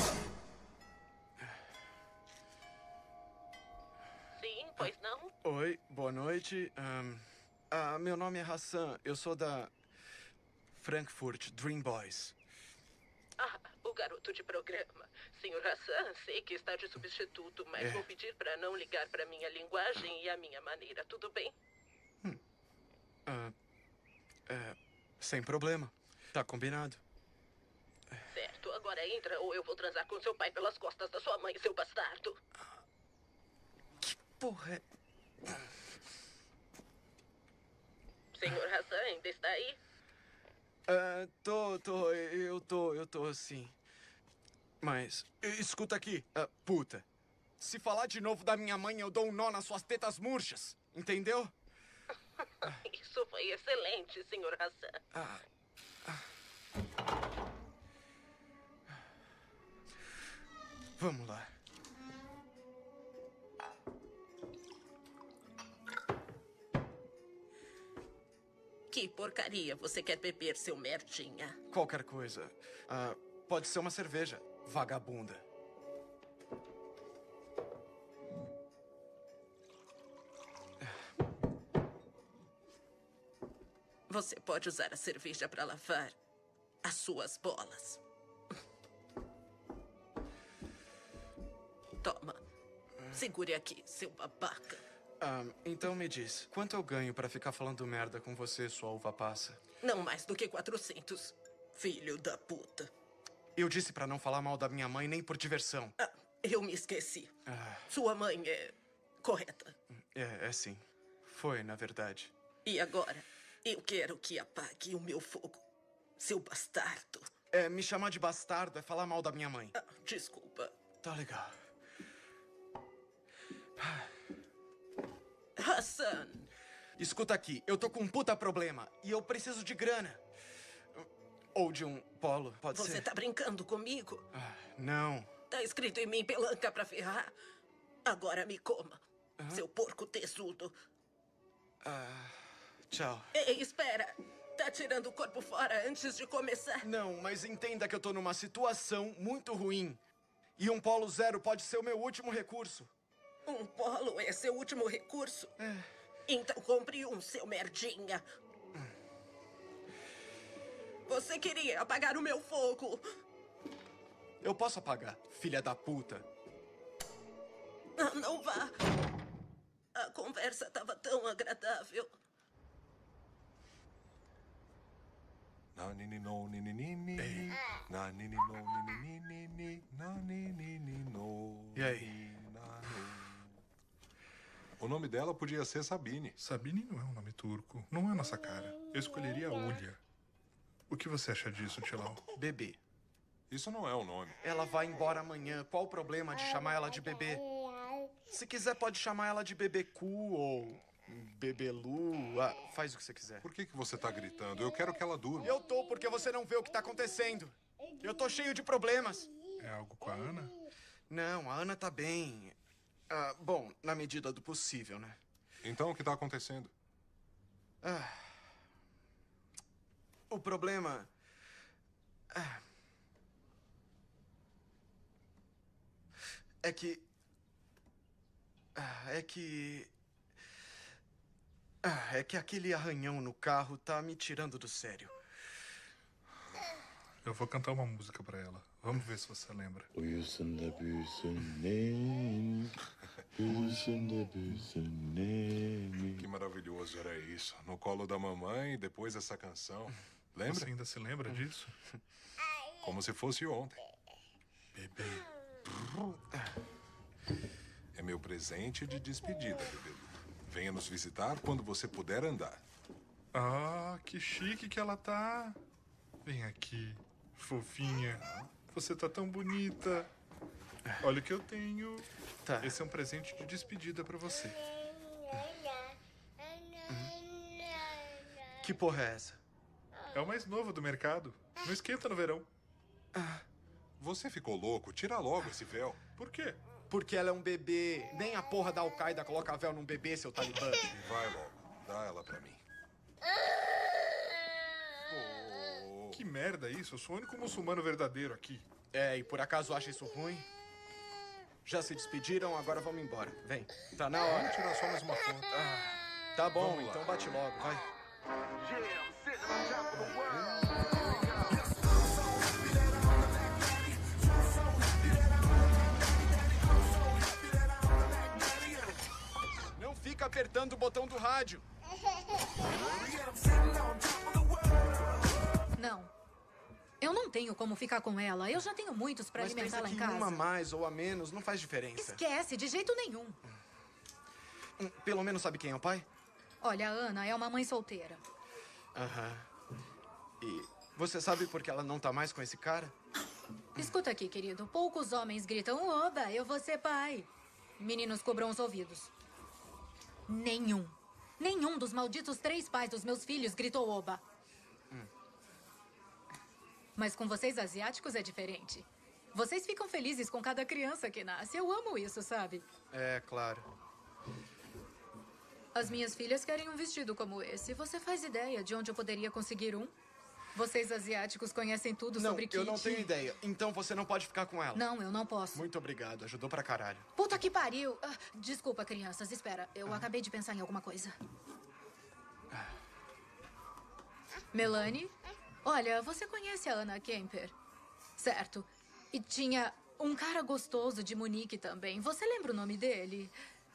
Sim, pois não? Oi, boa noite. Meu nome é Hassan. Eu sou da Frankfurt Dream Boys. Ah, o garoto de programa. Senhor Hassan, sei que está de substituto, mas vou pedir para não ligar para minha linguagem e a minha maneira, tudo bem? Sem problema. Tá combinado. Certo, agora entra ou eu vou transar com seu pai pelas costas da sua mãe, seu bastardo. Porra, Senhor Hassan, ainda está aí? eu tô sim. Mas, escuta aqui, puta. Se falar de novo da minha mãe, eu dou um nó nas suas tetas murchas, entendeu? Isso foi excelente, Senhor Hassan. Vamos lá. Que porcaria você quer beber, seu merdinha? Qualquer coisa. Pode ser uma cerveja, vagabunda. Você pode usar a cerveja para lavar as suas bolas. Toma. Segure aqui, seu babaca. Então me diz, quanto eu ganho pra ficar falando merda com você, sua uva passa? Não mais do que 400, filho da puta. Eu disse pra não falar mal da minha mãe nem por diversão. Eu me esqueci. Sua mãe é correta? É sim. Foi, na verdade. E agora, eu quero que apague o meu fogo, seu bastardo. Me chamar de bastardo é falar mal da minha mãe. Desculpa. Tá legal. Hassan. Escuta aqui, eu tô com um puta problema e eu preciso de grana. Ou de um polo, pode ser? Você tá brincando comigo? Não. Tá escrito em mim pelanca pra ferrar. Agora me coma, seu porco tesudo. Tchau. Ei, espera. Tá tirando o corpo fora antes de começar? Não, mas entenda que eu tô numa situação muito ruim. E um polo zero pode ser o meu último recurso. Um polo é seu último recurso? Então compre um, seu merdinha. Você queria apagar o meu fogo. Eu posso apagar, filha da puta. Não vá. A conversa tava tão agradável. E aí? O nome dela podia ser Sabine. Sabine não é um nome turco. Não é nossa cara. Eu escolheria a Ulya. O que você acha disso, Tilal? Bebê. Isso não é um nome. Ela vai embora amanhã. Qual o problema de chamar ela de bebê? Se quiser, pode chamar ela de Bebecu ou Bebelu. Faz o que você quiser. Por que você tá gritando? Eu quero que ela durma. Eu tô porque você não vê o que tá acontecendo. Eu tô cheio de problemas. É algo com a Ana? Não, a Ana tá bem. Bom, na medida do possível, né? Então, o que tá acontecendo? O problema... É que aquele arranhão no carro tá me tirando do sério. Eu vou cantar uma música pra ela. Vamos ver se você lembra. Que maravilhoso era isso. No colo da mamãe, depois essa canção. Lembra? Você ainda se lembra disso? Como se fosse ontem. Bebê. É meu presente de despedida, Bebelu. Venha nos visitar quando você puder andar. Ah, que chique que ela tá. Vem aqui, fofinha. Você tá tão bonita. Olha o que eu tenho. Tá. Esse é um presente de despedida pra você. Que porra é essa? É o mais novo do mercado. Não esquenta no verão. Você ficou louco? Tira logo esse véu. Por quê? Porque ela é um bebê. Nem a porra da Al-Qaeda coloca véu num bebê, seu talibã. Vai logo. Dá ela pra mim. Que merda é isso? Eu sou o único muçulmano verdadeiro aqui. E por acaso acha isso ruim? Já se despediram, agora vamos embora. Vem. Tá na hora. Vamos tirar só mais uma foto. Tá bom, então bate logo, vai. Não fica apertando o botão do rádio. Não. Eu não tenho como ficar com ela. Eu já tenho muitos pra alimentar lá em casa. Uma a mais ou a menos não faz diferença. Esquece, de jeito nenhum. Pelo menos sabe quem é o pai? Olha, a Ana é uma mãe solteira. E você sabe por que ela não tá mais com esse cara? Escuta aqui, querido. Poucos homens gritam, oba, eu vou ser pai. Meninos cobram os ouvidos. Nenhum dos malditos 3 pais dos meus filhos gritou oba. Mas com vocês asiáticos é diferente. Vocês ficam felizes com cada criança que nasce. Eu amo isso, sabe? É, claro. As minhas filhas querem um vestido como esse. Você faz ideia de onde eu poderia conseguir um? Vocês asiáticos conhecem tudo sobre kit. Eu não tenho ideia. Então você não pode ficar com ela. Não, eu não posso. Muito obrigado. Ajudou pra caralho. Puta que pariu. Desculpa, crianças. Espera. Eu acabei de pensar em alguma coisa. Melanie? Olha, você conhece a Ana Kemper? Certo. E tinha um cara gostoso de Munique também. Você lembra o nome dele?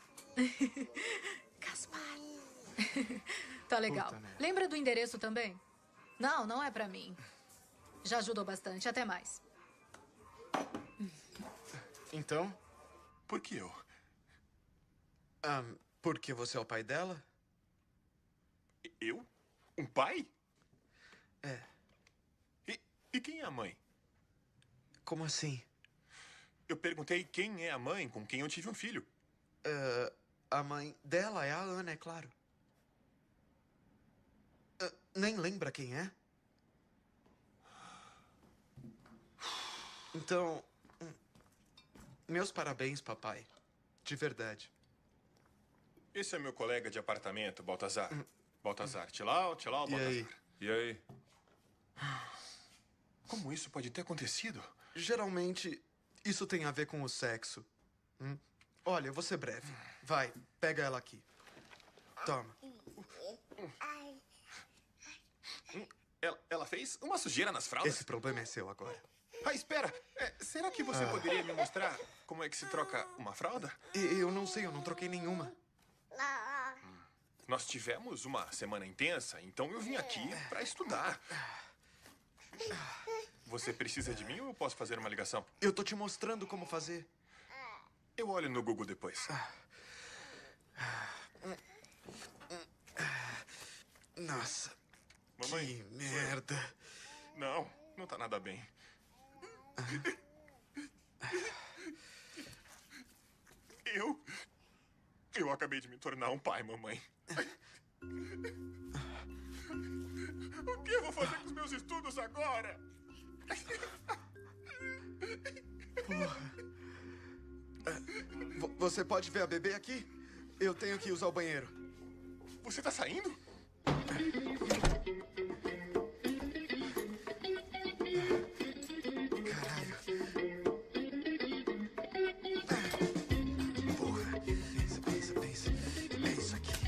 Gaspar. Tá legal. Lembra do endereço também? Não é pra mim. Já ajudou bastante. Até mais. Então? Por que eu? Porque você é o pai dela? Eu? Um pai? É. E quem é a mãe? Como assim? Eu perguntei quem é a mãe com quem eu tive um filho. A mãe dela é a Ana, é claro. Nem lembra quem é? Então, meus parabéns, papai. De verdade. Esse é meu colega de apartamento, Baltazar. Baltazar. Tchau, Baltazar. E aí? Como isso pode ter acontecido? Geralmente, isso tem a ver com o sexo. Olha, eu vou ser breve. Vai, pega ela aqui. Toma. Ela fez uma sujeira nas fraldas? Esse problema é seu agora. Espera. Será que você poderia me mostrar como é que se troca uma fralda? Eu não sei, eu não troquei nenhuma. Nós tivemos uma semana intensa, então eu vim aqui para estudar. Você precisa de mim ou eu posso fazer uma ligação? Eu tô te mostrando como fazer. Eu olho no Google depois. Nossa. Mamãe, que merda. Não tá nada bem. Eu acabei de me tornar um pai, mamãe. O que eu vou fazer com os meus estudos agora? Porra. Você pode ver a bebê aqui? Eu tenho que usar o banheiro. Você tá saindo? Caralho. Porra. Pensa. É isso aqui.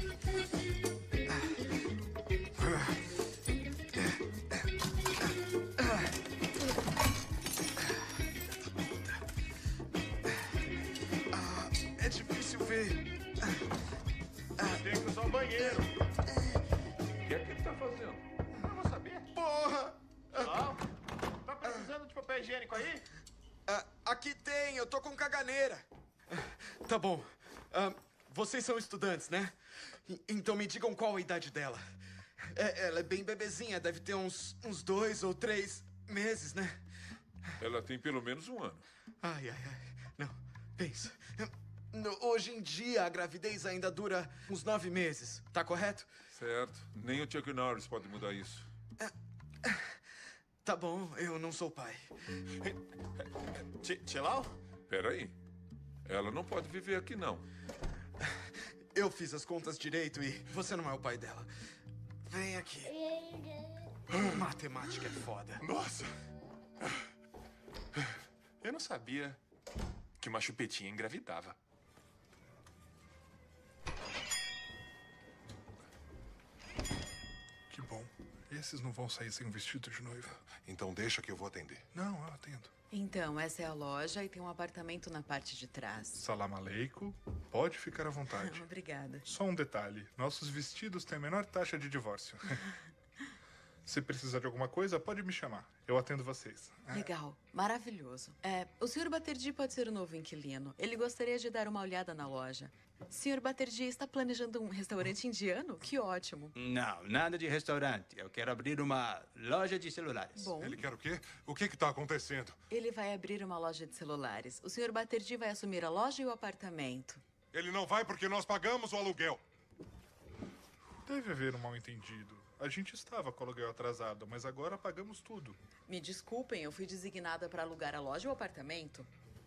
É difícil ver. Tem que usar o banheiro. O que é que ele tá fazendo? Eu vou saber. Porra! Tá precisando de papel higiênico aí? Aqui tem, eu tô com caganeira. Tá bom. Vocês são estudantes, né? Então me digam qual a idade dela. Ela é bem bebezinha, deve ter uns 2 ou 3 meses, né? Ela tem pelo menos 1 ano. Ai. Não, pensa. Hoje em dia, a gravidez ainda dura uns 9 meses, tá correto? Certo. Nem o Chuck Norris pode mudar isso. Tá bom, eu não sou pai. Tchelau? Peraí. Ela não pode viver aqui, não. Eu fiz as contas direito e você não é o pai dela. Vem aqui. Matemática é foda. Nossa! Eu não sabia que uma chupetinha engravidava. Que bom. Esses não vão sair sem um vestido de noiva. Então deixa que eu vou atender. Não, eu atendo. Então, essa é a loja e tem um apartamento na parte de trás. Salam aleikum. Pode ficar à vontade. Obrigada. Só um detalhe. Nossos vestidos têm a menor taxa de divórcio. Se precisar de alguma coisa, pode me chamar. Eu atendo vocês. Legal. Maravilhoso. O Sr. Baterjee pode ser o novo inquilino. Ele gostaria de dar uma olhada na loja. Sr. Baterjee está planejando um restaurante indiano? Que ótimo. Não, nada de restaurante. Eu quero abrir uma loja de celulares. Bom. Ele quer o quê? O que está acontecendo? Ele vai abrir uma loja de celulares. O Sr. Baterjee vai assumir a loja e o apartamento. Ele não vai porque nós pagamos o aluguel. Deve haver um mal-entendido. A gente estava com o aluguel atrasado, mas agora pagamos tudo. Me desculpem, eu fui designada para alugar a loja ou o apartamento.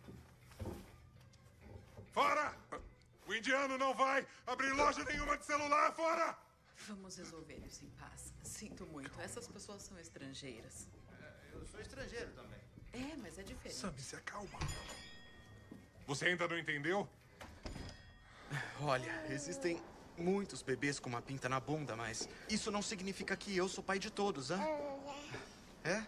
Fora! O indiano não vai abrir loja nenhuma de celular, fora! Vamos resolver isso em paz. Sinto muito, essas pessoas são estrangeiras. Eu sou estrangeiro também. Mas é diferente. Sammy, se acalma. Você ainda não entendeu? Olha, existem muitos bebês com uma pinta na bunda, mas isso não significa que eu sou pai de todos, hã? É?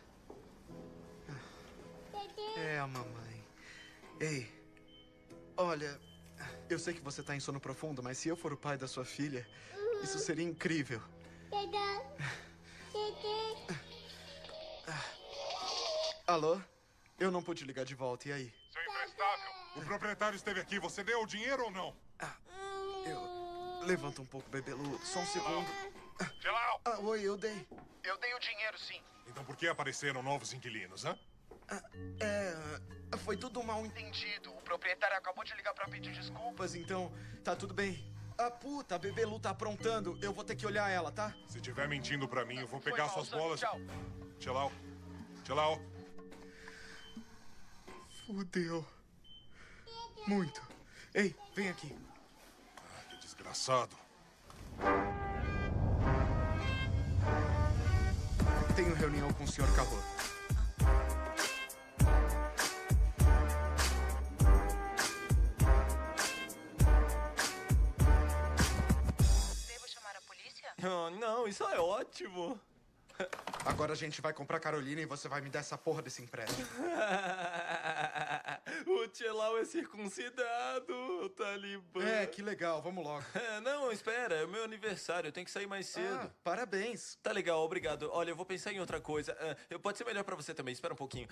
É a mamãe. Ei, olha, eu sei que você tá em sono profundo, mas se eu for o pai da sua filha, isso seria incrível. Alô? Eu não pude ligar de volta, e aí? Seu imprestável, o proprietário esteve aqui. Você deu o dinheiro ou não? Levanta um pouco, Bebelu. Só um segundo. Gelau! Oi, eu dei. Eu dei o dinheiro, sim. Então por que apareceram novos inquilinos, hã? Foi tudo mal entendido. O proprietário acabou de ligar pra pedir desculpas, então tá tudo bem. Puta, a Bebelu tá aprontando. Eu vou ter que olhar ela, tá? Se tiver mentindo pra mim, eu vou pegar suas bolas. Tchau. Gelau. Gelau. Fudeu. Muito. Ei, vem aqui. Que desgraçado. Tenho reunião com o Sr. Carro. Devo chamar a polícia? Não, isso é ótimo. Agora a gente vai comprar Carolina e você vai me dar essa porra desse empréstimo. O Tchelau é circuncidado, Talibã. Que legal, vamos logo. Não, espera, é o meu aniversário, eu tenho que sair mais cedo. Parabéns. Tá legal, obrigado. Olha, eu vou pensar em outra coisa. Pode ser melhor pra você também, espera um pouquinho.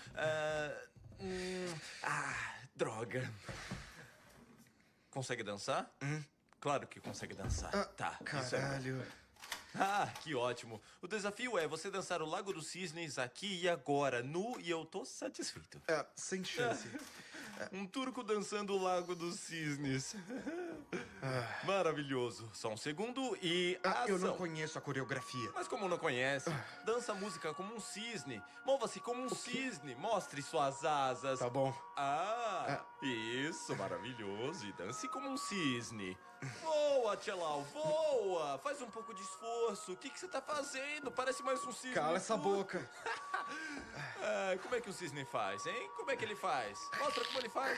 Droga. Consegue dançar? Claro que consegue dançar. Tá, isso é bom. Caralho. Que ótimo. O desafio é você dançar o Lago dos Cisnes aqui e agora, nu, e eu tô satisfeito. Sem chance. Um turco dançando o Lago dos Cisnes. Maravilhoso. Só um segundo e ação. Eu não conheço a coreografia. Mas como não conhece, dança a música como um cisne. Mova-se como um cisne. Mostre suas asas. Tá bom. Isso, maravilhoso. E dance como um cisne. Voa, Tchelau, voa! Faz um pouco de esforço. O que você tá fazendo? Parece mais um cisne. Cala essa boca. Como é que o cisne faz, hein? Como é que ele faz? Mostra como ele faz.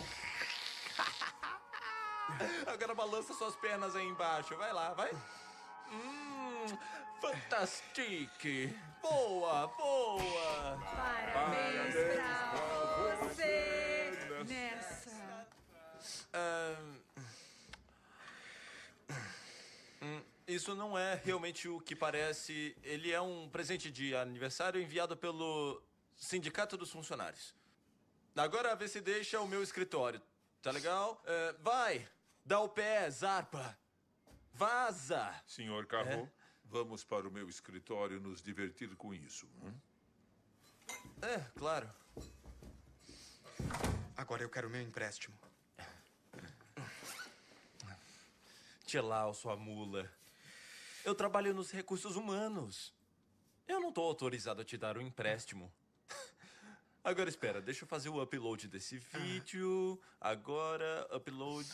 Agora balança suas pernas aí embaixo. Vai lá, vai. Fantastique. Boa, boa. Parabéns pra você nessa. Isso não é realmente o que parece. Ele é um presente de aniversário enviado pelo Sindicato dos Funcionários. Agora vê se deixa o meu escritório. Tá legal? Vai! Dá o pé, zarpa! Vaza! Senhor Carro, vamos para o meu escritório nos divertir com isso. Claro. Agora eu quero meu empréstimo. Tchelau, sua mula. Eu trabalho nos recursos humanos. Eu não tô autorizado a te dar um empréstimo. Agora espera, deixa eu fazer o upload desse vídeo. Agora, upload...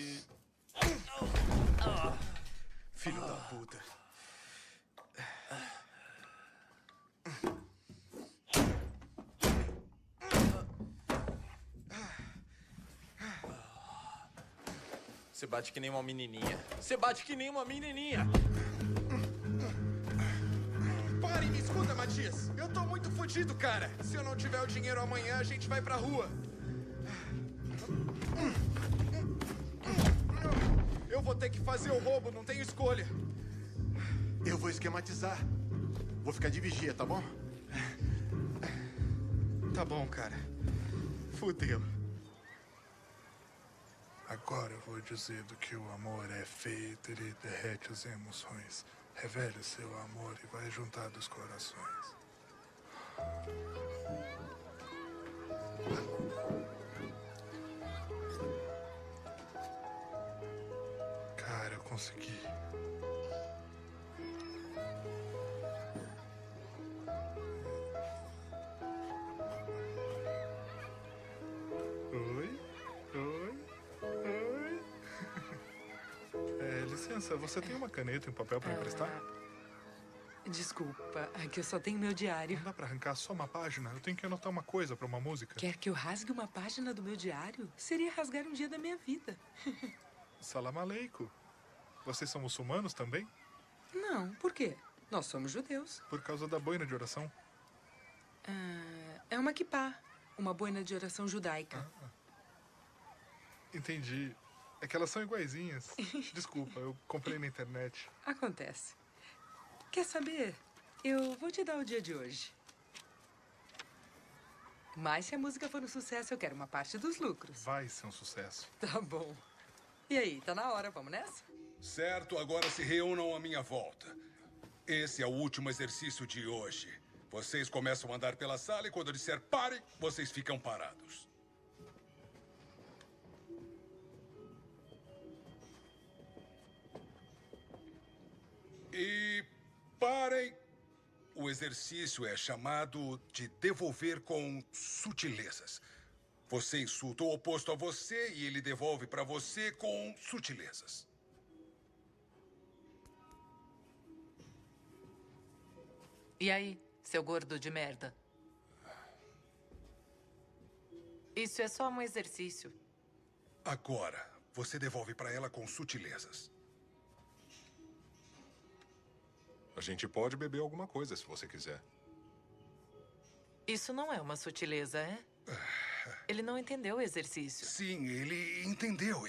Filho da puta. Você bate que nem uma menininha. Você bate que nem uma menininha. Pare e me escuta, Matias. Eu tô muito fudido, cara. Se eu não tiver o dinheiro amanhã, a gente vai pra rua. Eu vou ter que fazer o roubo, não tenho escolha. Eu vou esquematizar. Vou ficar de vigia, tá bom? Tá bom, cara. Fudeu. Agora eu vou dizer do que o amor é feito, ele derrete as emoções. Revele o seu amor e vai juntar dos corações. Cara, eu consegui. Licença, você tem uma caneta e um papel para emprestar? Desculpa, é que eu só tenho meu diário. Não dá para arrancar só uma página? Eu tenho que anotar uma coisa para uma música. Quer que eu rasgue uma página do meu diário? Seria rasgar um dia da minha vida. Salam aleikum. Vocês são muçulmanos também? Não, por quê? Nós somos judeus. Por causa da boina de oração? É uma kippá, uma boina de oração judaica. Entendi. É que elas são iguaizinhas. Desculpa, eu comprei na internet. Acontece. Quer saber? Eu vou te dar o dia de hoje. Mas se a música for um sucesso, eu quero uma parte dos lucros. Vai ser um sucesso. Tá bom. E aí, tá na hora, vamos nessa? Certo, agora se reúnam à minha volta. Esse é o último exercício de hoje. Vocês começam a andar pela sala e quando eu disser parem, vocês ficam parados. E parem. O exercício é chamado de devolver com sutilezas. Você insulta o oposto a você e ele devolve para você com sutilezas. E aí, seu gordo de merda? Isso é só um exercício. Agora, você devolve para ela com sutilezas. A gente pode beber alguma coisa se você quiser. Isso não é uma sutileza, é? Ele não entendeu o exercício. Sim, ele entendeu.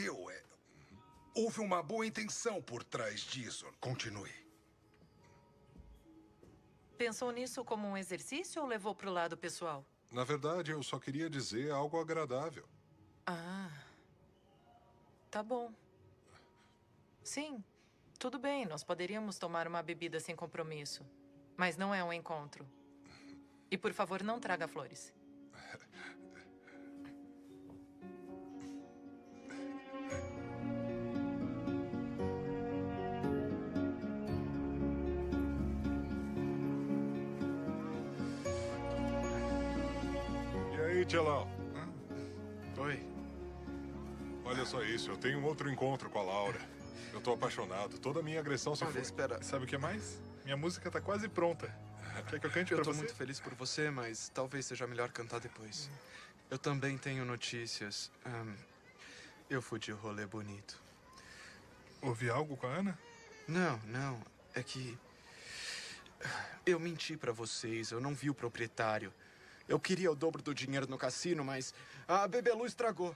Houve uma boa intenção por trás disso. Continue. Pensou nisso como um exercício ou levou pro lado pessoal? Na verdade, eu só queria dizer algo agradável. Ah. Tá bom. Sim, tudo bem. Nós poderíamos tomar uma bebida sem compromisso. Mas não é um encontro. E, por favor, não traga flores. E aí, Tchelau? Oi. Olha só isso, eu tenho um outro encontro com a Laura. Eu tô apaixonado. Toda a minha agressão se foi. Espera. Sabe o que mais? Minha música tá quase pronta. Quer que eu cante pra você? Eu tô muito feliz por você, mas talvez seja melhor cantar depois. Eu também tenho notícias. Eu fui de rolê bonito. Ouvi algo com a Ana? Não. É que... eu menti pra vocês. Eu não vi o proprietário. Eu queria o dobro do dinheiro no cassino, mas a Bebelu estragou.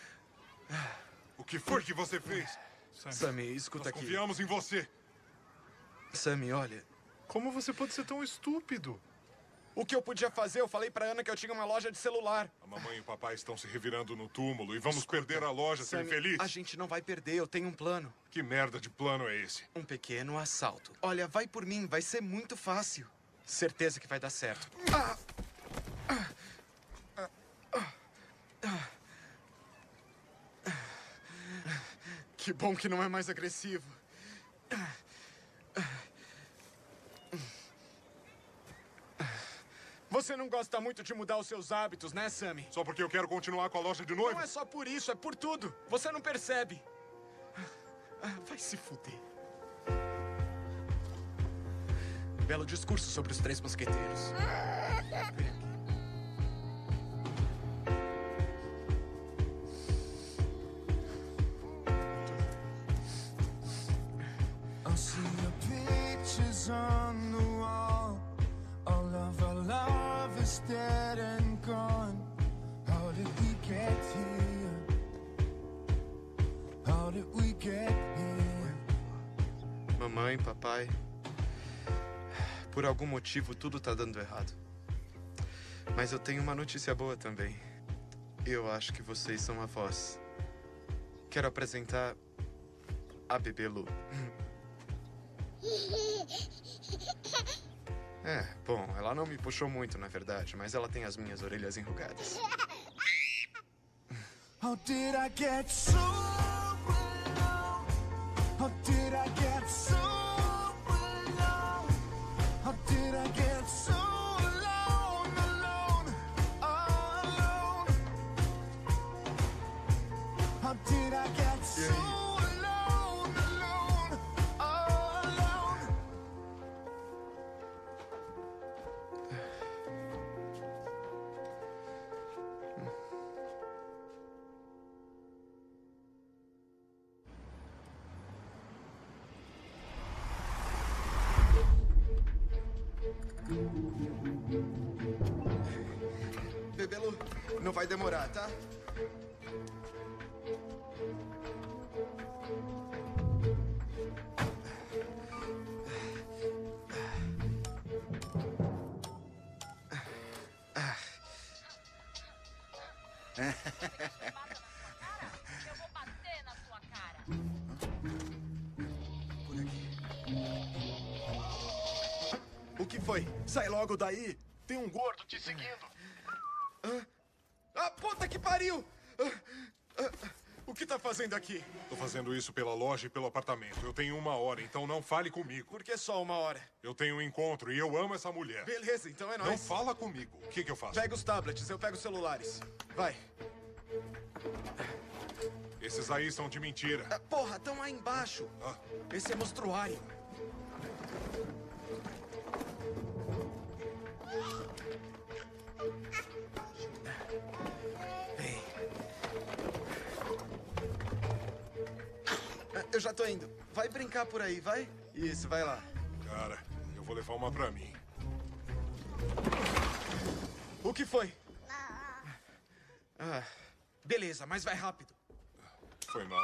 O que foi que você fez? Sammy, escuta Nós aqui. confiamos em você. Sammy, olha... Como você pode ser tão estúpido? O que eu podia fazer? Eu falei pra Ana que eu tinha uma loja de celular. A mamãe e o papai estão se revirando no túmulo e vamos perder a loja, ser infeliz. A gente não vai perder, eu tenho um plano. Que merda de plano é esse? Um pequeno assalto. Olha, vai por mim, vai ser muito fácil. Certeza que vai dar certo. Que bom que não é mais agressivo. Você não gosta muito de mudar os seus hábitos, né, Sammy? Só porque eu quero continuar com a loja de noivo? Não é só por isso, é por tudo. Você não percebe. Vai se fuder. Belo discurso sobre os 3 mosqueteiros. Vem aqui. I see your pictures on the wall. All of our love is dead and gone. How did we get here? How did we get here? Mamãe, papai. Por algum motivo, tudo tá dando errado. Mas eu tenho uma notícia boa também. Eu acho que vocês são avós. Quero apresentar a Bebelu. Bom, ela não me puxou muito, na verdade, mas ela tem as minhas orelhas enrugadas. How did I get so alone? How did I get so alone? How did I get so alone, alone, alone? How did I get so alone, alone, alone? Bebelu, não vai demorar, tá? que foi? Sai logo daí! Tem um gordo te seguindo! Ah, puta que pariu! O que tá fazendo aqui? Tô fazendo isso pela loja e pelo apartamento. Eu tenho 1 hora, então não fale comigo. Por que só 1 hora? Eu tenho um encontro e eu amo essa mulher. Beleza, então é nóis. Não fala comigo. O que eu faço? Pega os tablets, eu pego os celulares. Vai. Esses aí são de mentira. Porra, estão lá embaixo. Esse é monstruário. Vem. Eu já tô indo. Vai brincar por aí, vai? Isso, vai lá. Cara, eu vou levar uma pra mim. O que foi? Beleza, mas vai rápido. Foi mal.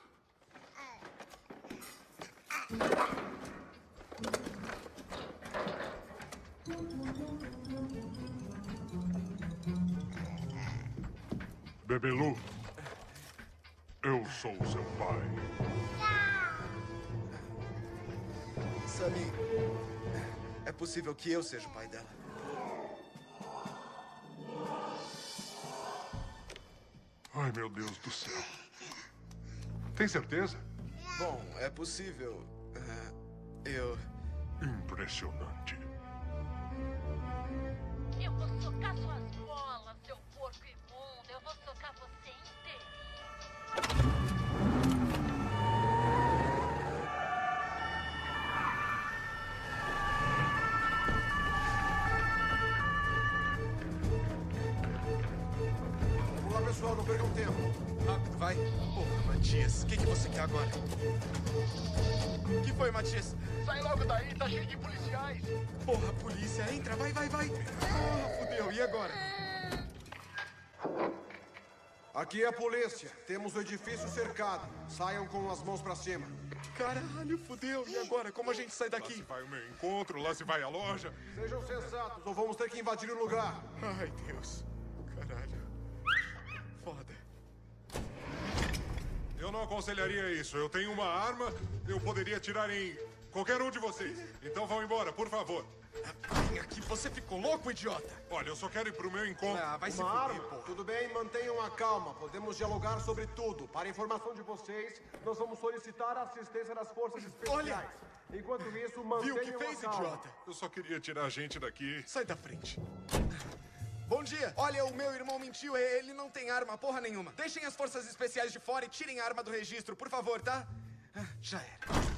Bebelu, eu sou seu pai. Sammy, é possível que eu seja o pai dela. Ai, meu Deus do céu. Tem certeza? Bom, é possível. Eu... Impressionante. Eu vou socar suas bolas, seu porco imundo. Eu vou socar você inteirinho. Vamos lá, pessoal, não percam tempo. Rápido, vai. Porra, Matias, o que você quer agora? O que foi, Matias? Sai logo daí, tá cheio de policiais. Porra, polícia, entra, vai. Porra, fudeu, e agora? Aqui é a polícia. Temos o edifício cercado. Saiam com as mãos pra cima. Caralho, fudeu, e agora? Como a gente sai daqui? Lá se vai o meu encontro, lá se vai a loja. Sejam sensatos ou vamos ter que invadir o lugar. Ai, Deus. Caralho. Foda. Eu não aconselharia isso. Eu tenho uma arma, eu poderia atirar em qualquer um de vocês. Então vão embora, por favor. Vem aqui, você ficou louco, idiota? Olha, eu só quero ir pro meu encontro. Vai se Uma fuder, arma? porra. Tudo bem, mantenham a calma. Podemos dialogar sobre tudo. Para informação de vocês, nós vamos solicitar a assistência das forças especiais. Enquanto isso, mantenham Viu o que fez, a calma. idiota? Eu só queria tirar a gente daqui. Sai da frente. Bom dia. Olha, o meu irmão mentiu. Ele não tem arma, porra nenhuma. Deixem as forças especiais de fora e tirem a arma do registro, por favor, tá? Já era.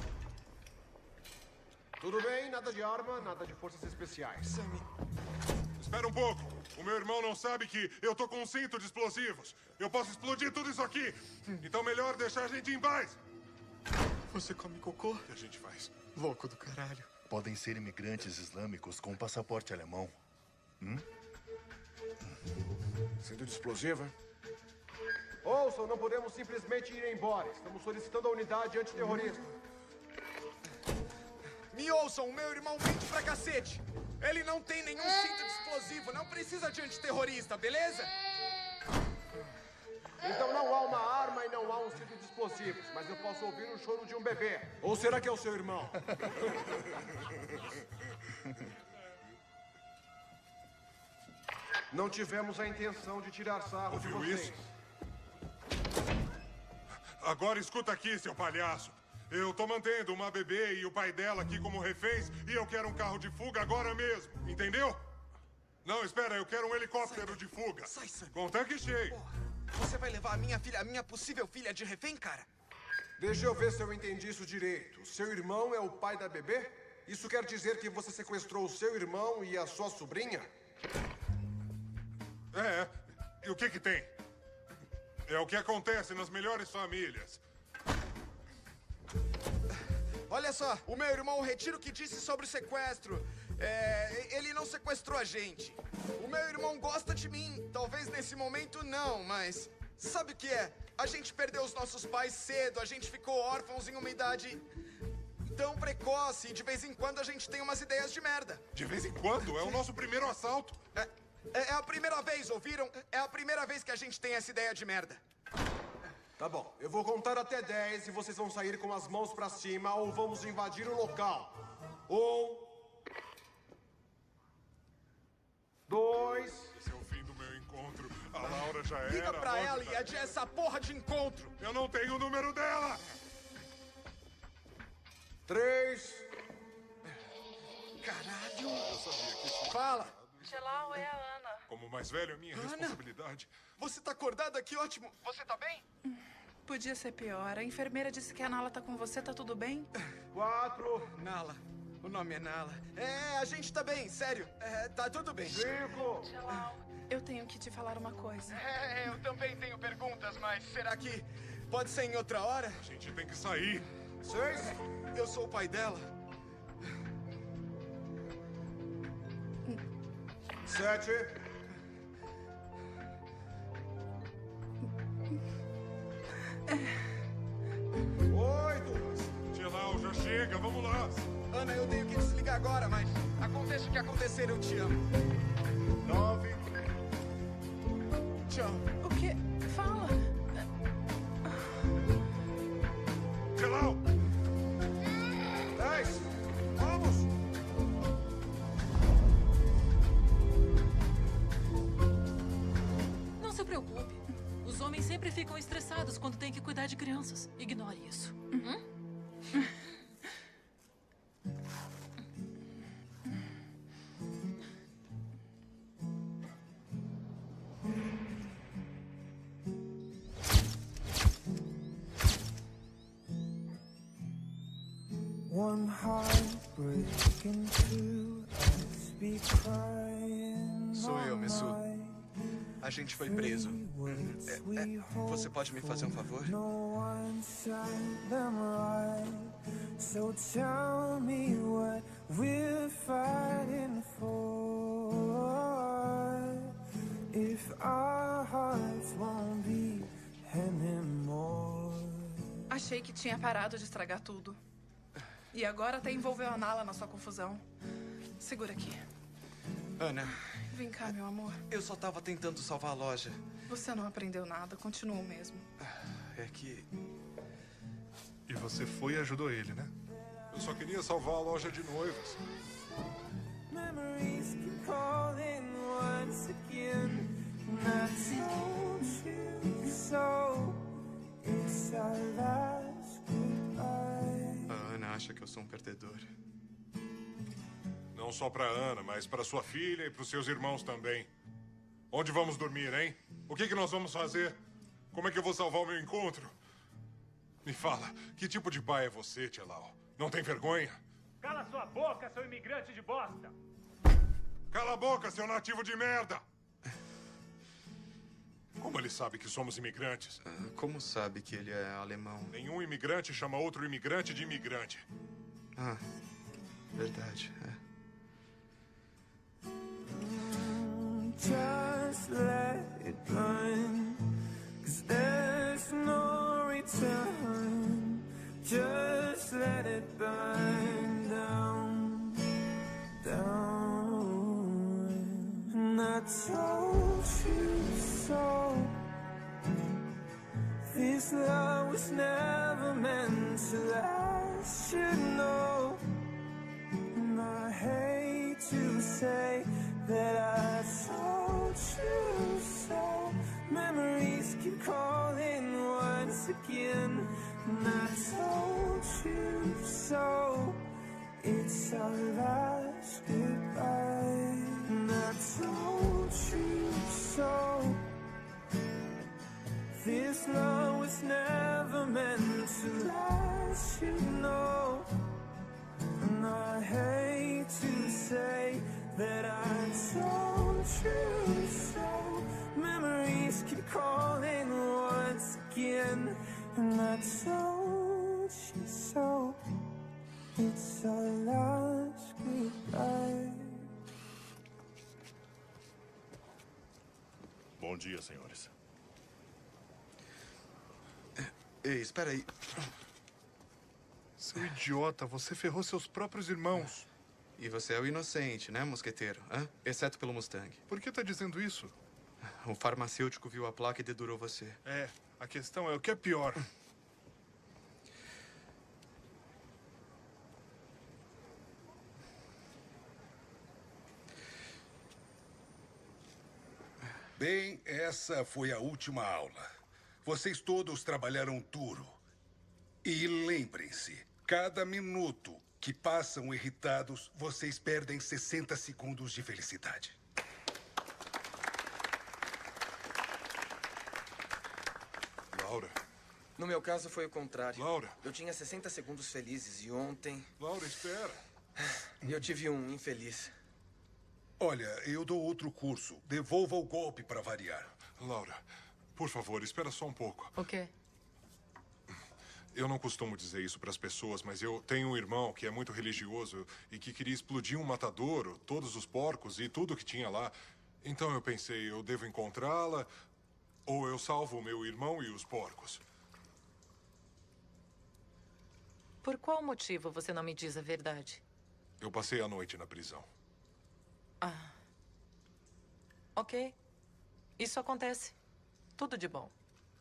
Tudo bem, nada de arma, nada de forças especiais. Sammy. Espera um pouco. O meu irmão não sabe que eu tô com um cinto de explosivos. Eu posso explodir tudo isso aqui. Então melhor deixar a gente em paz. Você come cocô? O que a gente faz? Louco do caralho. Podem ser imigrantes islâmicos com passaporte alemão. Cinto de explosivo, hein? Ouçam, não podemos simplesmente ir embora. Estamos solicitando a unidade antiterrorista. Me ouçam, o meu irmão mente pra cacete. Ele não tem nenhum cinto de explosivo, não precisa de antiterrorista, beleza? Então não há uma arma e não há um cinto de explosivos, mas eu posso ouvir o choro de um bebê. Ou será que é o seu irmão? Não tivemos a intenção de tirar sarro de Ouviu vocês. isso? Agora escuta aqui, seu palhaço. Eu tô mantendo uma bebê e o pai dela aqui como reféns e eu quero um carro de fuga agora mesmo, entendeu? Não, espera, eu quero um helicóptero de fuga. Sai, Sam. Com tanque cheio. Porra, você vai levar a minha possível filha de refém, cara? Deixa eu ver se eu entendi isso direito. Seu irmão é o pai da bebê? Isso quer dizer que você sequestrou o seu irmão e a sua sobrinha? É, e o que tem? É o que acontece nas melhores famílias. Olha só, o meu irmão retira o que disse sobre o sequestro. Ele não sequestrou a gente. O meu irmão gosta de mim. Talvez nesse momento não, mas... Sabe o que é? A gente perdeu os nossos pais cedo, a gente ficou órfãos em uma idade tão precoce e de vez em quando a gente tem umas ideias de merda. De vez em quando? É o nosso primeiro assalto. É a primeira vez, ouviram? É a primeira vez que a gente tem essa ideia de merda. Tá bom, eu vou contar até 10 e vocês vão sair com as mãos pra cima ou vamos invadir o local. Ou... 2. Esse é o fim do meu encontro. A Laura já era. Liga pra ela tá... e adia essa porra de encontro. Eu não tenho o número dela. 3. Caralho. Eu sabia que isso... Fala. Gelau, é a Ana. Como mais velho, é minha Ana? responsabilidade. Você tá acordada? Que ótimo. Você tá bem? Podia ser pior. A enfermeira disse que a Nala tá com você, tá tudo bem? 4. Nala. O nome é Nala. É, a gente tá bem, sério. É, tá tudo bem. 5. Gelau, eu tenho que te falar uma coisa. É, eu também tenho perguntas, mas será que pode ser em outra hora? A gente tem que sair. 6. Eu sou o pai dela. 7. 8. Gelau, já chega, vamos lá. Ana, eu tenho que desligar agora, mas aconteça o que acontecer, eu te amo. 9. Tchau. O quê? Fala. Gelau! 10. Vamos! Não se preocupe. Os homens sempre ficam estressados quando têm que cuidar de crianças. Ignore isso. One heart breaking through us, be crying. Sou eu, Messu. A gente foi preso. Você pode me fazer um favor? No one set them right. So tell me what we're fighting for. If our hearts won't beat anymore. Achei que tinha parado de estragar tudo. E agora até envolveu a Nala na sua confusão. Segura aqui. Ana, Vem cá, meu amor. eu só tava tentando salvar a loja. Você não aprendeu nada, continua o mesmo. É que... E você foi e ajudou ele, né? Eu só queria salvar a loja de noivos. Memories keep calling once again. And I told you so. It's our last goodbye. A Ana acha que eu sou um perdedor. Não só pra Ana, mas pra sua filha e pros seus irmãos também. Onde vamos dormir, hein? O que nós vamos fazer? Como é que eu vou salvar o meu encontro? Me fala, que tipo de pai é você, Gelau? Não tem vergonha? Cala sua boca, seu imigrante de bosta! Cala a boca, seu nativo de merda! Como ele sabe que somos imigrantes? Como sabe que ele é alemão? Nenhum imigrante chama outro imigrante de imigrante. Ah, verdade, é. Just let it burn, 'cause there's no return. Just let it burn down, down. And I told you so. This love was never meant to last, you know. And I hate to say that I told you so. Memories keep calling once again. And I told you so. It's our last goodbye. And I told you so. This love was never meant to last, you know. And I hate to say that I told you so. Memories keep calling once again. And I told you so. It's our last goodbye. Bom dia, senhores. Ei, espera aí. Seu idiota, você ferrou seus próprios irmãos. E você é o inocente, né, mosqueteiro? Hã? Exceto pelo Mustang. Por que tá dizendo isso? O farmacêutico viu a placa e dedurou você. É, a questão é o que é pior. Bem, essa foi a última aula. Vocês todos trabalharam duro. E lembrem-se, cada minuto que passam irritados, vocês perdem 60 segundos de felicidade. Laura. No meu caso, foi o contrário. Laura. Eu tinha 60 segundos felizes e ontem... Laura, espera. Eu tive um infeliz. Olha, eu dou outro curso. Devolva o golpe para variar. Laura, por favor, espera só um pouco. O quê? Eu não costumo dizer isso para as pessoas, mas eu tenho um irmão que é muito religioso e que queria explodir um matadouro, todos os porcos e tudo que tinha lá. Então eu pensei, eu devo encontrá-la ou eu salvo o meu irmão e os porcos. Por qual motivo você não me diz a verdade? Eu passei a noite na prisão. Ah. Ok. Isso acontece. Tudo de bom.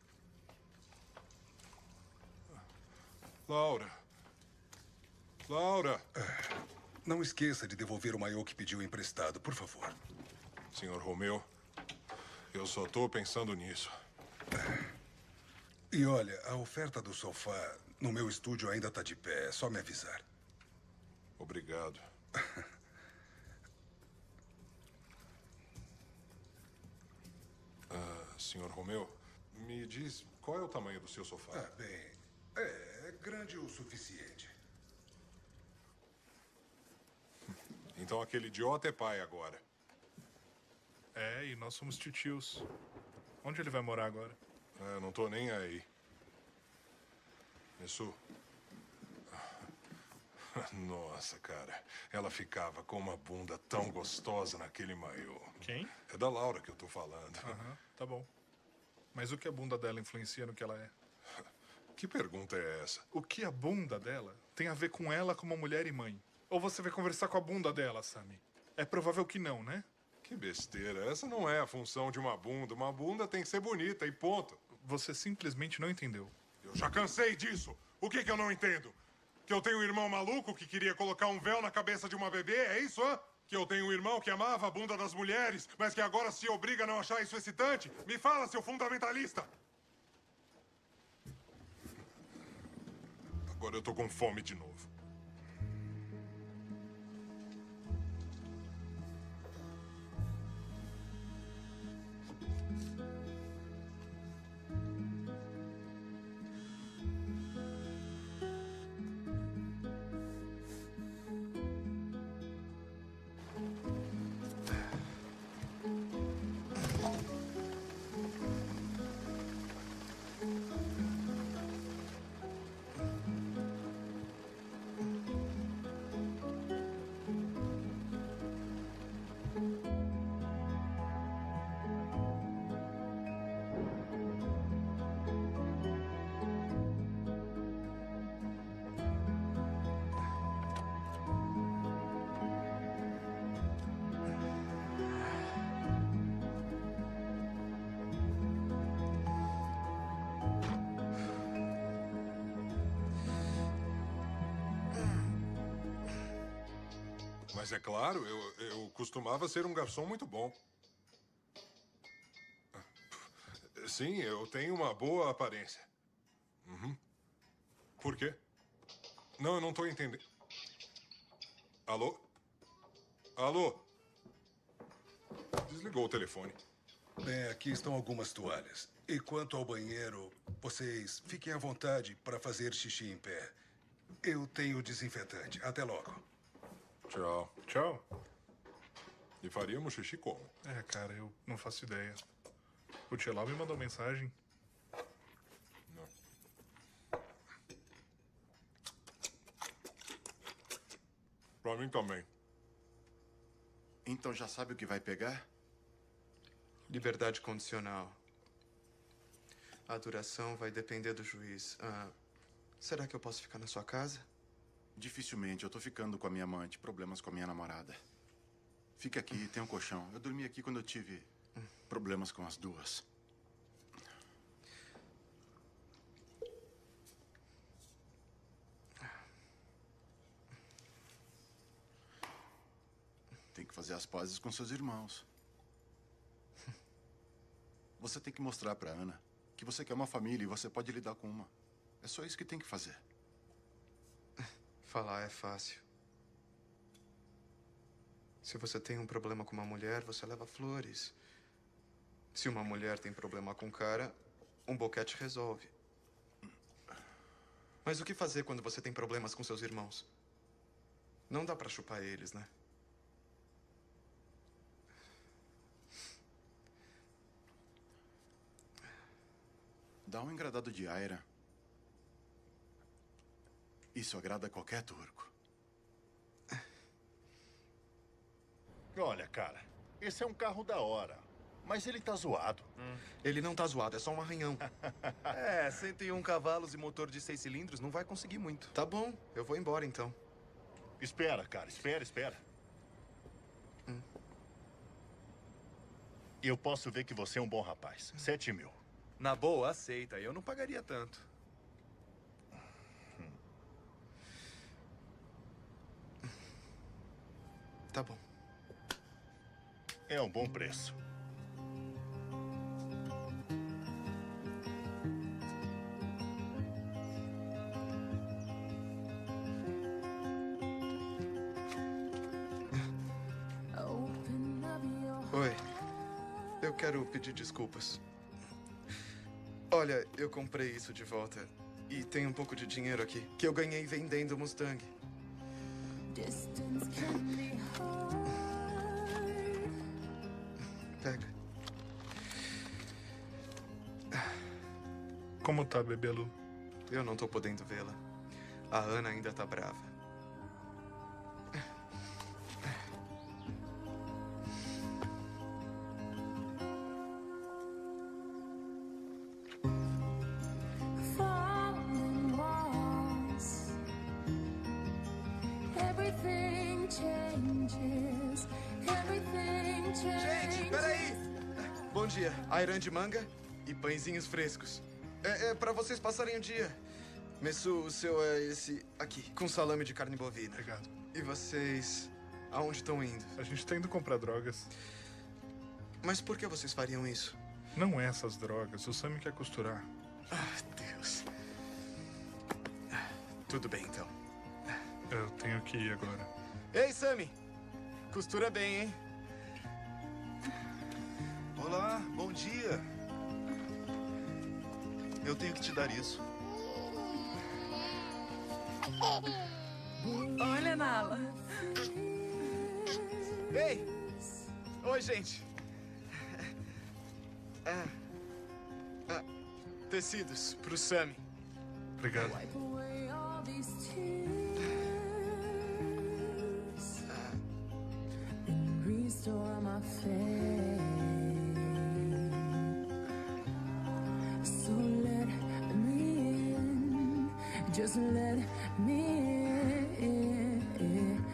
Laura. Laura. Não esqueça de devolver o maiô que pediu emprestado, por favor. Senhor Romeu, eu só tô pensando nisso. E olha, a oferta do sofá no meu estúdio ainda tá de pé. É só me avisar. Obrigado. Senhor Romeu, me diz qual é o tamanho do seu sofá? Bem, é grande o suficiente. Então aquele idiota é pai agora. É, e nós somos titios. Onde ele vai morar agora? Eu não tô nem aí. Isso... Nossa, cara. Ela ficava com uma bunda tão gostosa naquele maiô. Quem? É da Laura que eu tô falando. Aham, tá bom. Mas o que a bunda dela influencia no que ela é? Que pergunta é essa? O que a bunda dela tem a ver com ela como mulher e mãe? Ou você vai conversar com a bunda dela, Sammy? É provável que não, né? Que besteira. Essa não é a função de uma bunda. Uma bunda tem que ser bonita e ponto. Você simplesmente não entendeu. Eu já cansei disso. O que eu não entendo? Que eu tenho um irmão maluco que queria colocar um véu na cabeça de uma bebê? É isso, hã? Que eu tenho um irmão que amava a bunda das mulheres, mas que agora se obriga a não achar isso excitante? Me fala, seu fundamentalista! Agora eu tô com fome de novo. Mas é claro, eu costumava ser um garçom muito bom. Sim, eu tenho uma boa aparência. Uhum. Por quê? Não, eu não tô entendendo. Alô? Alô? Desligou o telefone. Bem, aqui estão algumas toalhas. E quanto ao banheiro, vocês fiquem à vontade para fazer xixi em pé. Eu tenho desinfetante. Até logo. Tchau. Tchau. E faríamos xixi como? É, cara, eu não faço ideia. O Tchelau me mandou mensagem. Não. Pra mim também. Então já sabe o que vai pegar? Liberdade condicional. A duração vai depender do juiz. Será que eu posso ficar na sua casa? Dificilmente. Eu tô ficando com a minha amante. Problemas com a minha namorada. Fica aqui, tem um colchão. Eu dormi aqui quando eu tive problemas com as duas. Tem que fazer as pazes com seus irmãos. Você tem que mostrar pra Ana que você quer uma família e você pode lidar com uma. É só isso que tem que fazer. Falar é fácil. Se você tem um problema com uma mulher, você leva flores. Se uma mulher tem problema com um cara, um boquete resolve. Mas o que fazer quando você tem problemas com seus irmãos? Não dá pra chupar eles, né? Dá um engradado de Aira. Isso agrada qualquer turco. Olha, cara, esse é um carro da hora, mas ele tá zoado. Ele não tá zoado, é só um arranhão. 101 cavalos e motor de 6 cilindros não vai conseguir muito. Tá bom, eu vou embora então. Espera, cara, espera. Eu posso ver que você é um bom rapaz. 7 mil. Na boa, aceita. Eu não pagaria tanto. Tá bom. É um bom preço. Oi. Eu quero pedir desculpas. Olha, eu comprei isso de volta. E tem um pouco de dinheiro aqui, que eu ganhei vendendo Mustang. Pega. Como tá, bebê Lu? Eu não tô podendo vê-la. A Ana ainda tá brava. Gente, peraí! Bom dia. Ayran de manga e pãezinhos frescos. É pra vocês passarem o dia. Messu, o seu é esse aqui, com salame de carne bovina. Obrigado. E vocês, aonde estão indo? A gente tá indo comprar drogas. Mas por que vocês fariam isso? Não é essas drogas, o Sammy quer costurar. Deus. Tudo bem, então. Eu tenho que ir agora. Ei, Sammy! Costura bem, hein? Olá, bom dia. Eu tenho que te dar isso. Olha, Nala. Ei! Oi, gente. Tecidos pro Sammy. Obrigado. Restore my faith. So let me in. Just let me in.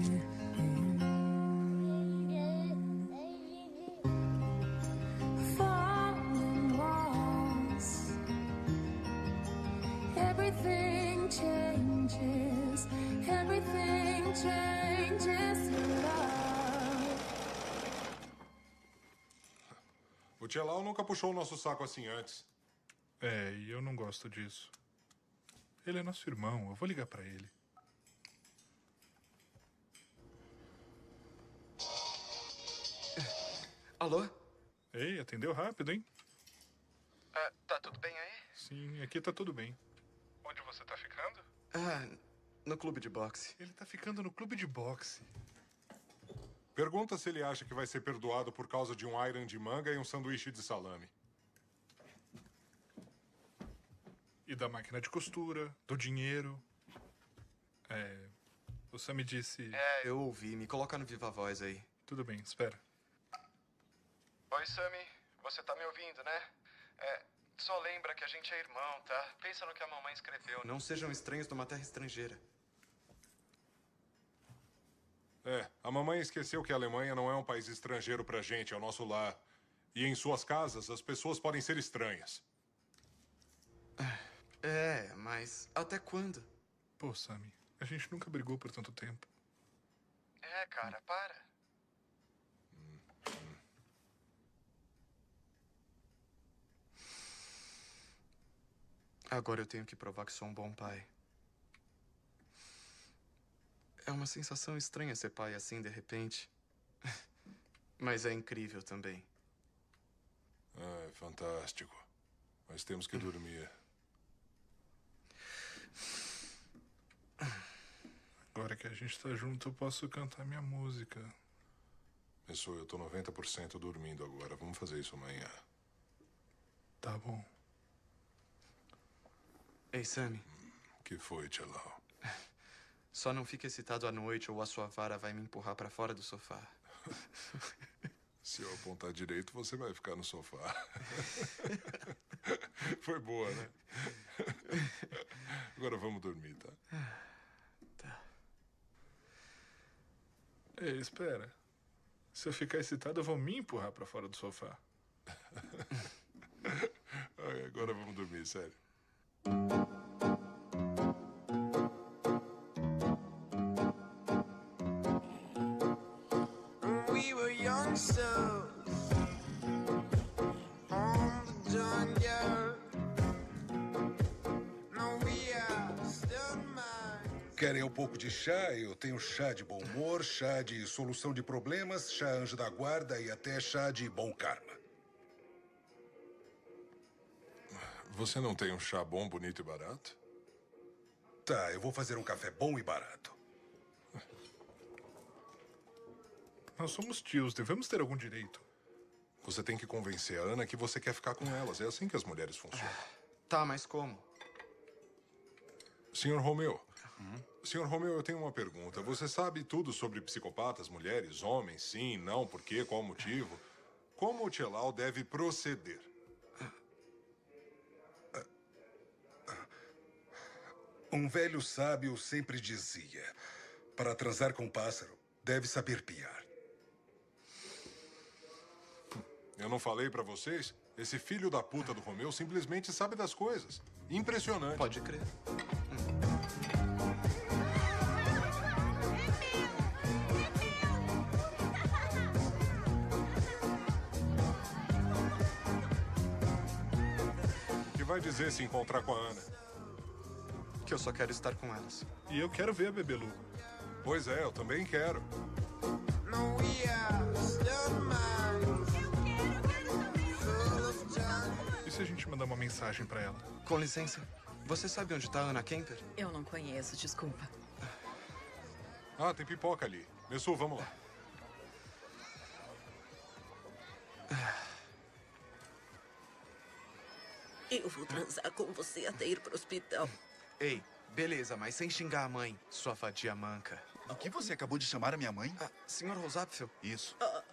Falling walls. Everything changes. Everything changes. Love. O Tchelau nunca puxou o nosso saco assim antes. É, e eu não gosto disso. Ele é nosso irmão, eu vou ligar pra ele. Alô? Ei, atendeu rápido, hein? Tá tudo bem aí? Sim, aqui tá tudo bem. Onde você tá ficando? No clube de boxe. Ele tá ficando no clube de boxe. Pergunta se ele acha que vai ser perdoado por causa de um ayran de manga e um sanduíche de salame. E da máquina de costura, do dinheiro. O Sam me disse... Eu ouvi. Me coloca no Viva Voz aí. Tudo bem, espera. Oi, Sammy. Você tá me ouvindo, né? Só lembra que a gente é irmão, tá? Pensa no que a mamãe escreveu. Não sejam estranhos numa terra estrangeira. A mamãe esqueceu que a Alemanha não é um país estrangeiro pra gente, é o nosso lar. E em suas casas, as pessoas podem ser estranhas. Mas até quando? Pô, Sammy, a gente nunca brigou por tanto tempo. Cara, para. Agora eu tenho que provar que sou um bom pai. É uma sensação estranha ser pai assim, de repente. Mas é incrível também. É fantástico. Mas temos que dormir. Agora que a gente tá junto, eu posso cantar minha música. Pessoal, eu tô 90% dormindo agora. Vamos fazer isso amanhã. Tá bom. Ei, Sammy. Que foi, Tchelau? Só não fique excitado à noite ou a sua vara vai me empurrar pra fora do sofá. Se eu apontar direito, você vai ficar no sofá. Foi boa, né? Agora vamos dormir, tá? Tá. Ei, espera. Se eu ficar excitado, eu vou me empurrar pra fora do sofá. Ai, agora vamos dormir, sério. We were young souls on the junkyard. No, we are still mine. Querem um pouco de chá? Eu tenho chá de bom humor, chá de solução de problemas, chá anjo da guarda e até chá de bom karma. Você não tem um chá bom, bonito e barato? Tá, eu vou fazer um café bom e barato. Nós somos tios, devemos ter algum direito. Você tem que convencer a Ana que você quer ficar com elas. É assim que as mulheres funcionam. Tá, mas como? Senhor Romeu. Senhor Romeu, eu tenho uma pergunta. Você sabe tudo sobre psicopatas, mulheres, homens? Sim, não, por quê, qual motivo? Como o Tchelau deve proceder? Um velho sábio sempre dizia: para transar com um pássaro, deve saber piar. Eu não falei pra vocês? Esse filho da puta do Romeu simplesmente sabe das coisas. Impressionante. Pode crer. O que vai dizer se encontrar com a Ana? Que eu só quero estar com elas. E eu quero ver a Bebelu. Pois é, eu também quero. No, we are still mine. Full of junkyard. E se a gente mandar uma mensagem pra ela? Com licença, você sabe onde tá a Ana Kemper? Eu não conheço, desculpa. Ah, tem pipoca ali. Messu, vamos lá. Eu vou transar com você até ir pro hospital. Ei, beleza, mas sem xingar a mãe, sua vadia manca. O que você acabou de chamar a minha mãe? Senhor Rosapfel? Isso.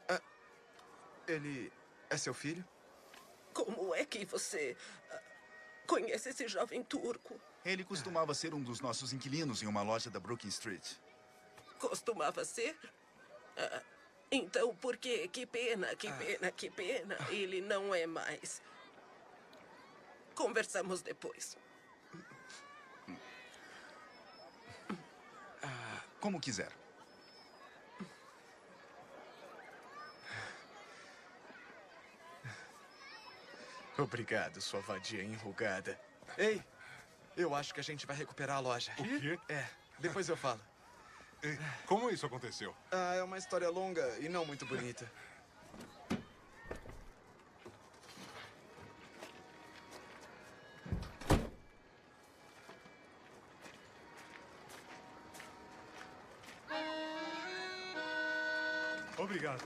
Ele é seu filho? Como é que você conhece esse jovem turco? Ele costumava ser um dos nossos inquilinos em uma loja da Brooklyn Street. Costumava ser? Então, por quê? Que pena, que pena, que pena. Ele não é mais. Conversamos depois. Como quiser. Obrigado, sua vadia enrugada. Ei, eu acho que a gente vai recuperar a loja. O quê? É, depois eu falo. Ei, como isso aconteceu? É uma história longa e não muito bonita. Obrigado.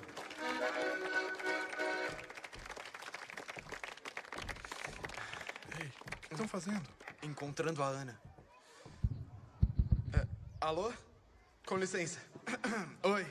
Ei, o que estão fazendo? Encontrando a Ana. Alô? Com licença. Oi.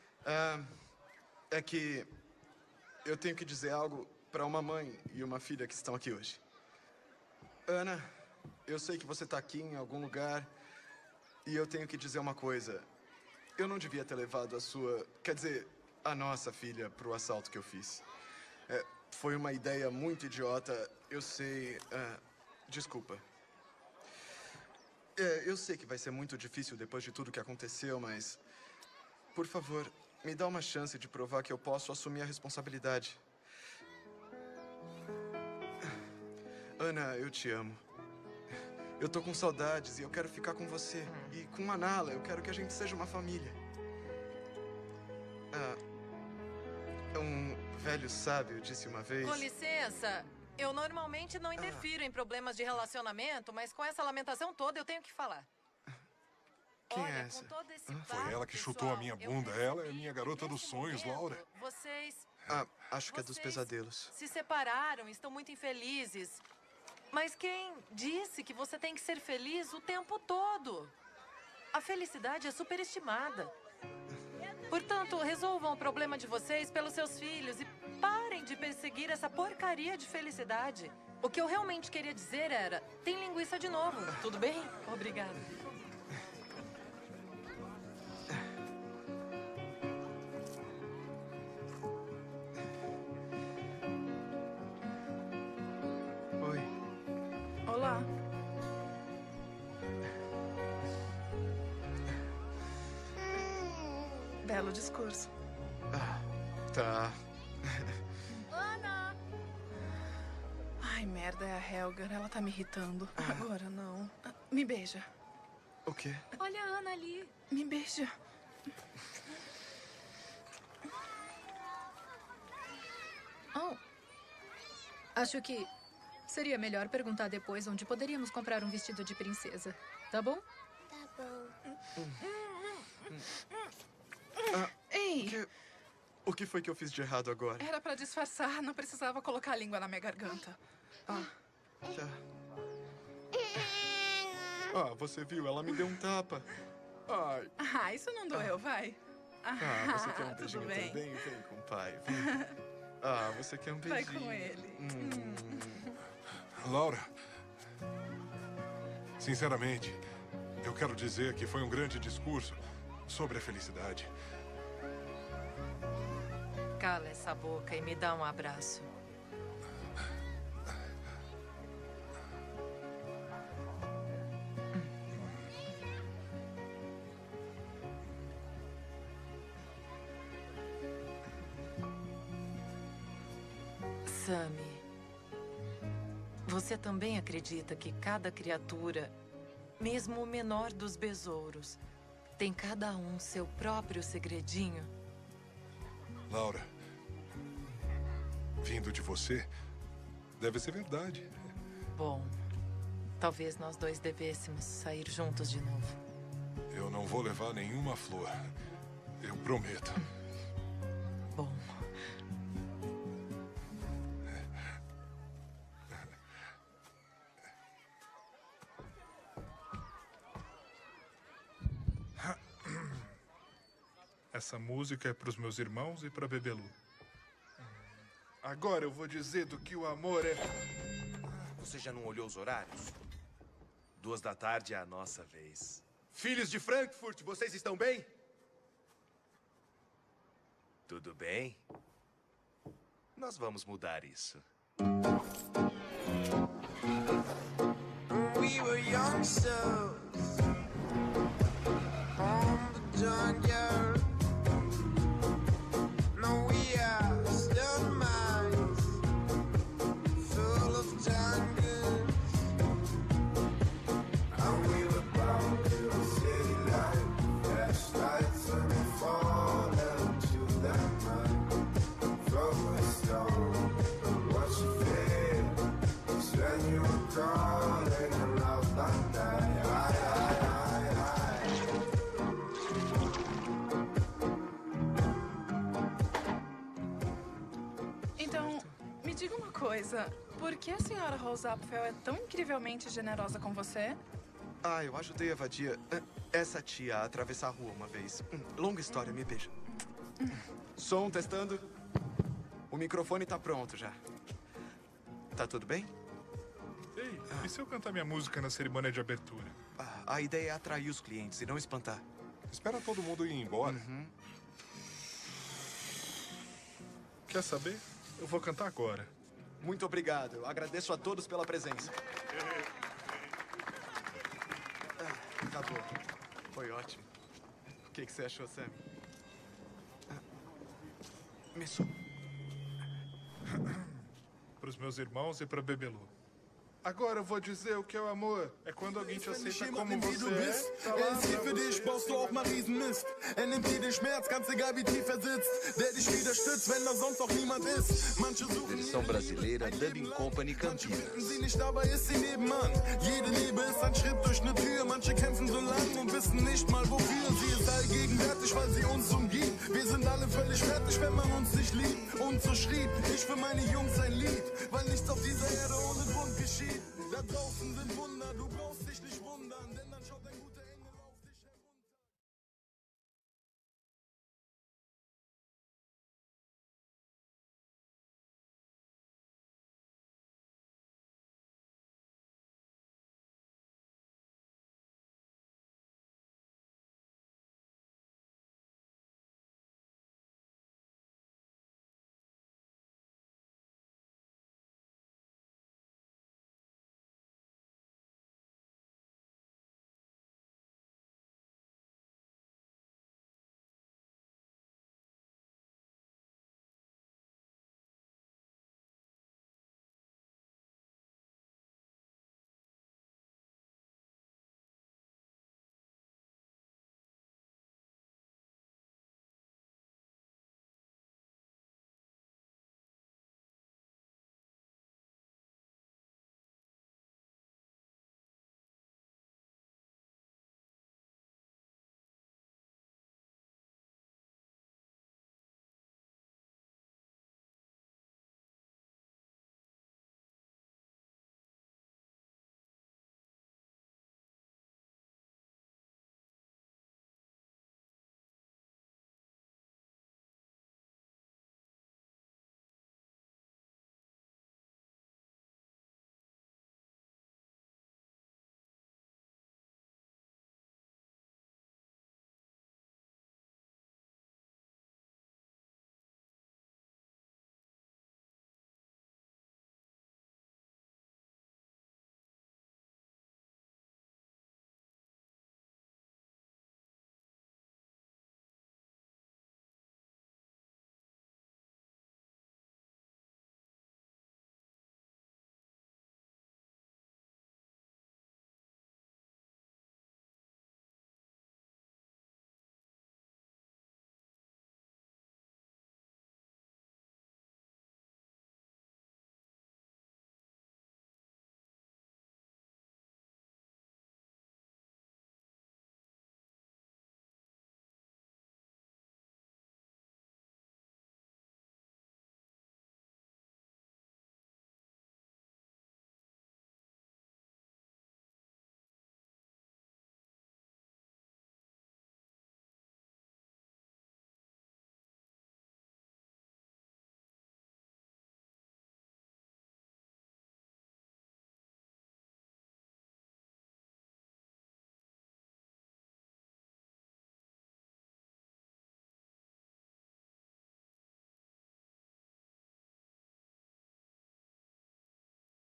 É que eu tenho que dizer algo para uma mãe e uma filha que estão aqui hoje. Ana, eu sei que você está aqui em algum lugar e eu tenho que dizer uma coisa. Eu não devia ter levado a sua... Quer dizer, a nossa filha pro assalto que eu fiz. Foi uma ideia muito idiota, eu sei... desculpa. Eu sei que vai ser muito difícil depois de tudo que aconteceu, mas... Por favor, me dá uma chance de provar que eu posso assumir a responsabilidade. Ana, eu te amo. Eu tô com saudades e eu quero ficar com você. E com a Nala, eu quero que a gente seja uma família. Um velho sábio disse uma vez... Com licença, eu normalmente não interfiro em problemas de relacionamento, mas com essa lamentação toda eu tenho que falar. Quem Olha, é essa? com todo esse Foi ela que chutou a minha bunda. Ela é minha garota dos sonhos, Laura. Vocês... acho que é dos pesadelos. Se separaram, estão muito infelizes. Mas quem disse que você tem que ser feliz o tempo todo? A felicidade é superestimada. Portanto, resolvam o problema de vocês pelos seus filhos e parem de perseguir essa porcaria de felicidade. O que eu realmente queria dizer era, tem linguiça de novo, tudo bem? Obrigada. Oi. Olá. Belo discurso. Tá. Ana! Ai, merda, é a Helga. Ela tá me irritando. Agora não. Me beija. O quê? Olha a Ana ali. Me beija. Oh. Acho que seria melhor perguntar depois onde poderíamos comprar um vestido de princesa. Tá bom? Tá bom. Ei! O que foi que eu fiz de errado agora? Era pra disfarçar, não precisava colocar a língua na minha garganta. Tá. Você viu? Ela me deu um tapa. Ai. Isso não doeu, vai. Você quer um beijinho tudo bem. também? Vem com o pai, vem. Você quer um Vai beijinho? com ele. Laura, sinceramente, eu quero dizer que foi um grande discurso sobre a felicidade. Cala essa boca e me dá um abraço. Sammy, você também acredita que cada criatura, mesmo o menor dos besouros, tem cada um seu próprio segredinho? Laura, vindo de você, deve ser verdade. Bom, talvez nós dois devêssemos sair juntos de novo. Eu não vou levar nenhuma flor. Eu prometo. Bom. Essa música é pros meus irmãos e pra Bebelu. Agora eu vou dizer do que o amor é... Você já não olhou os horários? 2 da tarde é a nossa vez. Filhos de Frankfurt, vocês estão bem? Tudo bem? Nós vamos mudar isso. We were young souls on the junkyard. No, we are still minds full of jungles. And we were bound to the city light, flashlights and we fall into that night. Throw a stone and watch you fade. It's when you were calling and out that night. Então, me diga uma coisa. Por que a senhora Rose Apfel é tão incrivelmente generosa com você? Eu ajudei a vadia, essa tia, a atravessar a rua uma vez. Longa história, me beija. Som testando. O microfone tá pronto já. Tá tudo bem? Ei, e se eu cantar minha música na cerimônia de abertura? A ideia é atrair os clientes e não espantar. Espera todo mundo ir embora. Quer saber? Eu vou cantar agora. Muito obrigado. Agradeço a todos pela presença. Acabou. Foi ótimo. O que você achou, Sam? Pros meus irmãos e pra Bebelu. Agora eu vou dizer o que é o amor. É quando alguém te aceita como Wie você du bist, é. Tá lá ist hier pra für dich, você. brauchst du auch mal Riesenmist. Nimmt dir den Schmerz, ganz egal wie tief sitzt. Der dich unterstützt, wenn da sonst auch niemand ist. Manche suchen Versão brasileira Dubbing Company Campinas. sie nicht, dabei ist sie nebenan. Jede Liebe ist ein Schritt durch eine Tür. Manche kämpfen so lang und wissen nicht mal wofür. Sie ist allgegenwärtig, weil sie uns umgibt. Wir sind alle völlig fertig, wenn man uns nicht liebt. Und so schrieb ich für meine Jungs ein Lied, weil nichts auf dieser Erde ohne Grund geschieht. Da draußen sind Wunder, du brauchst dich nicht wundern.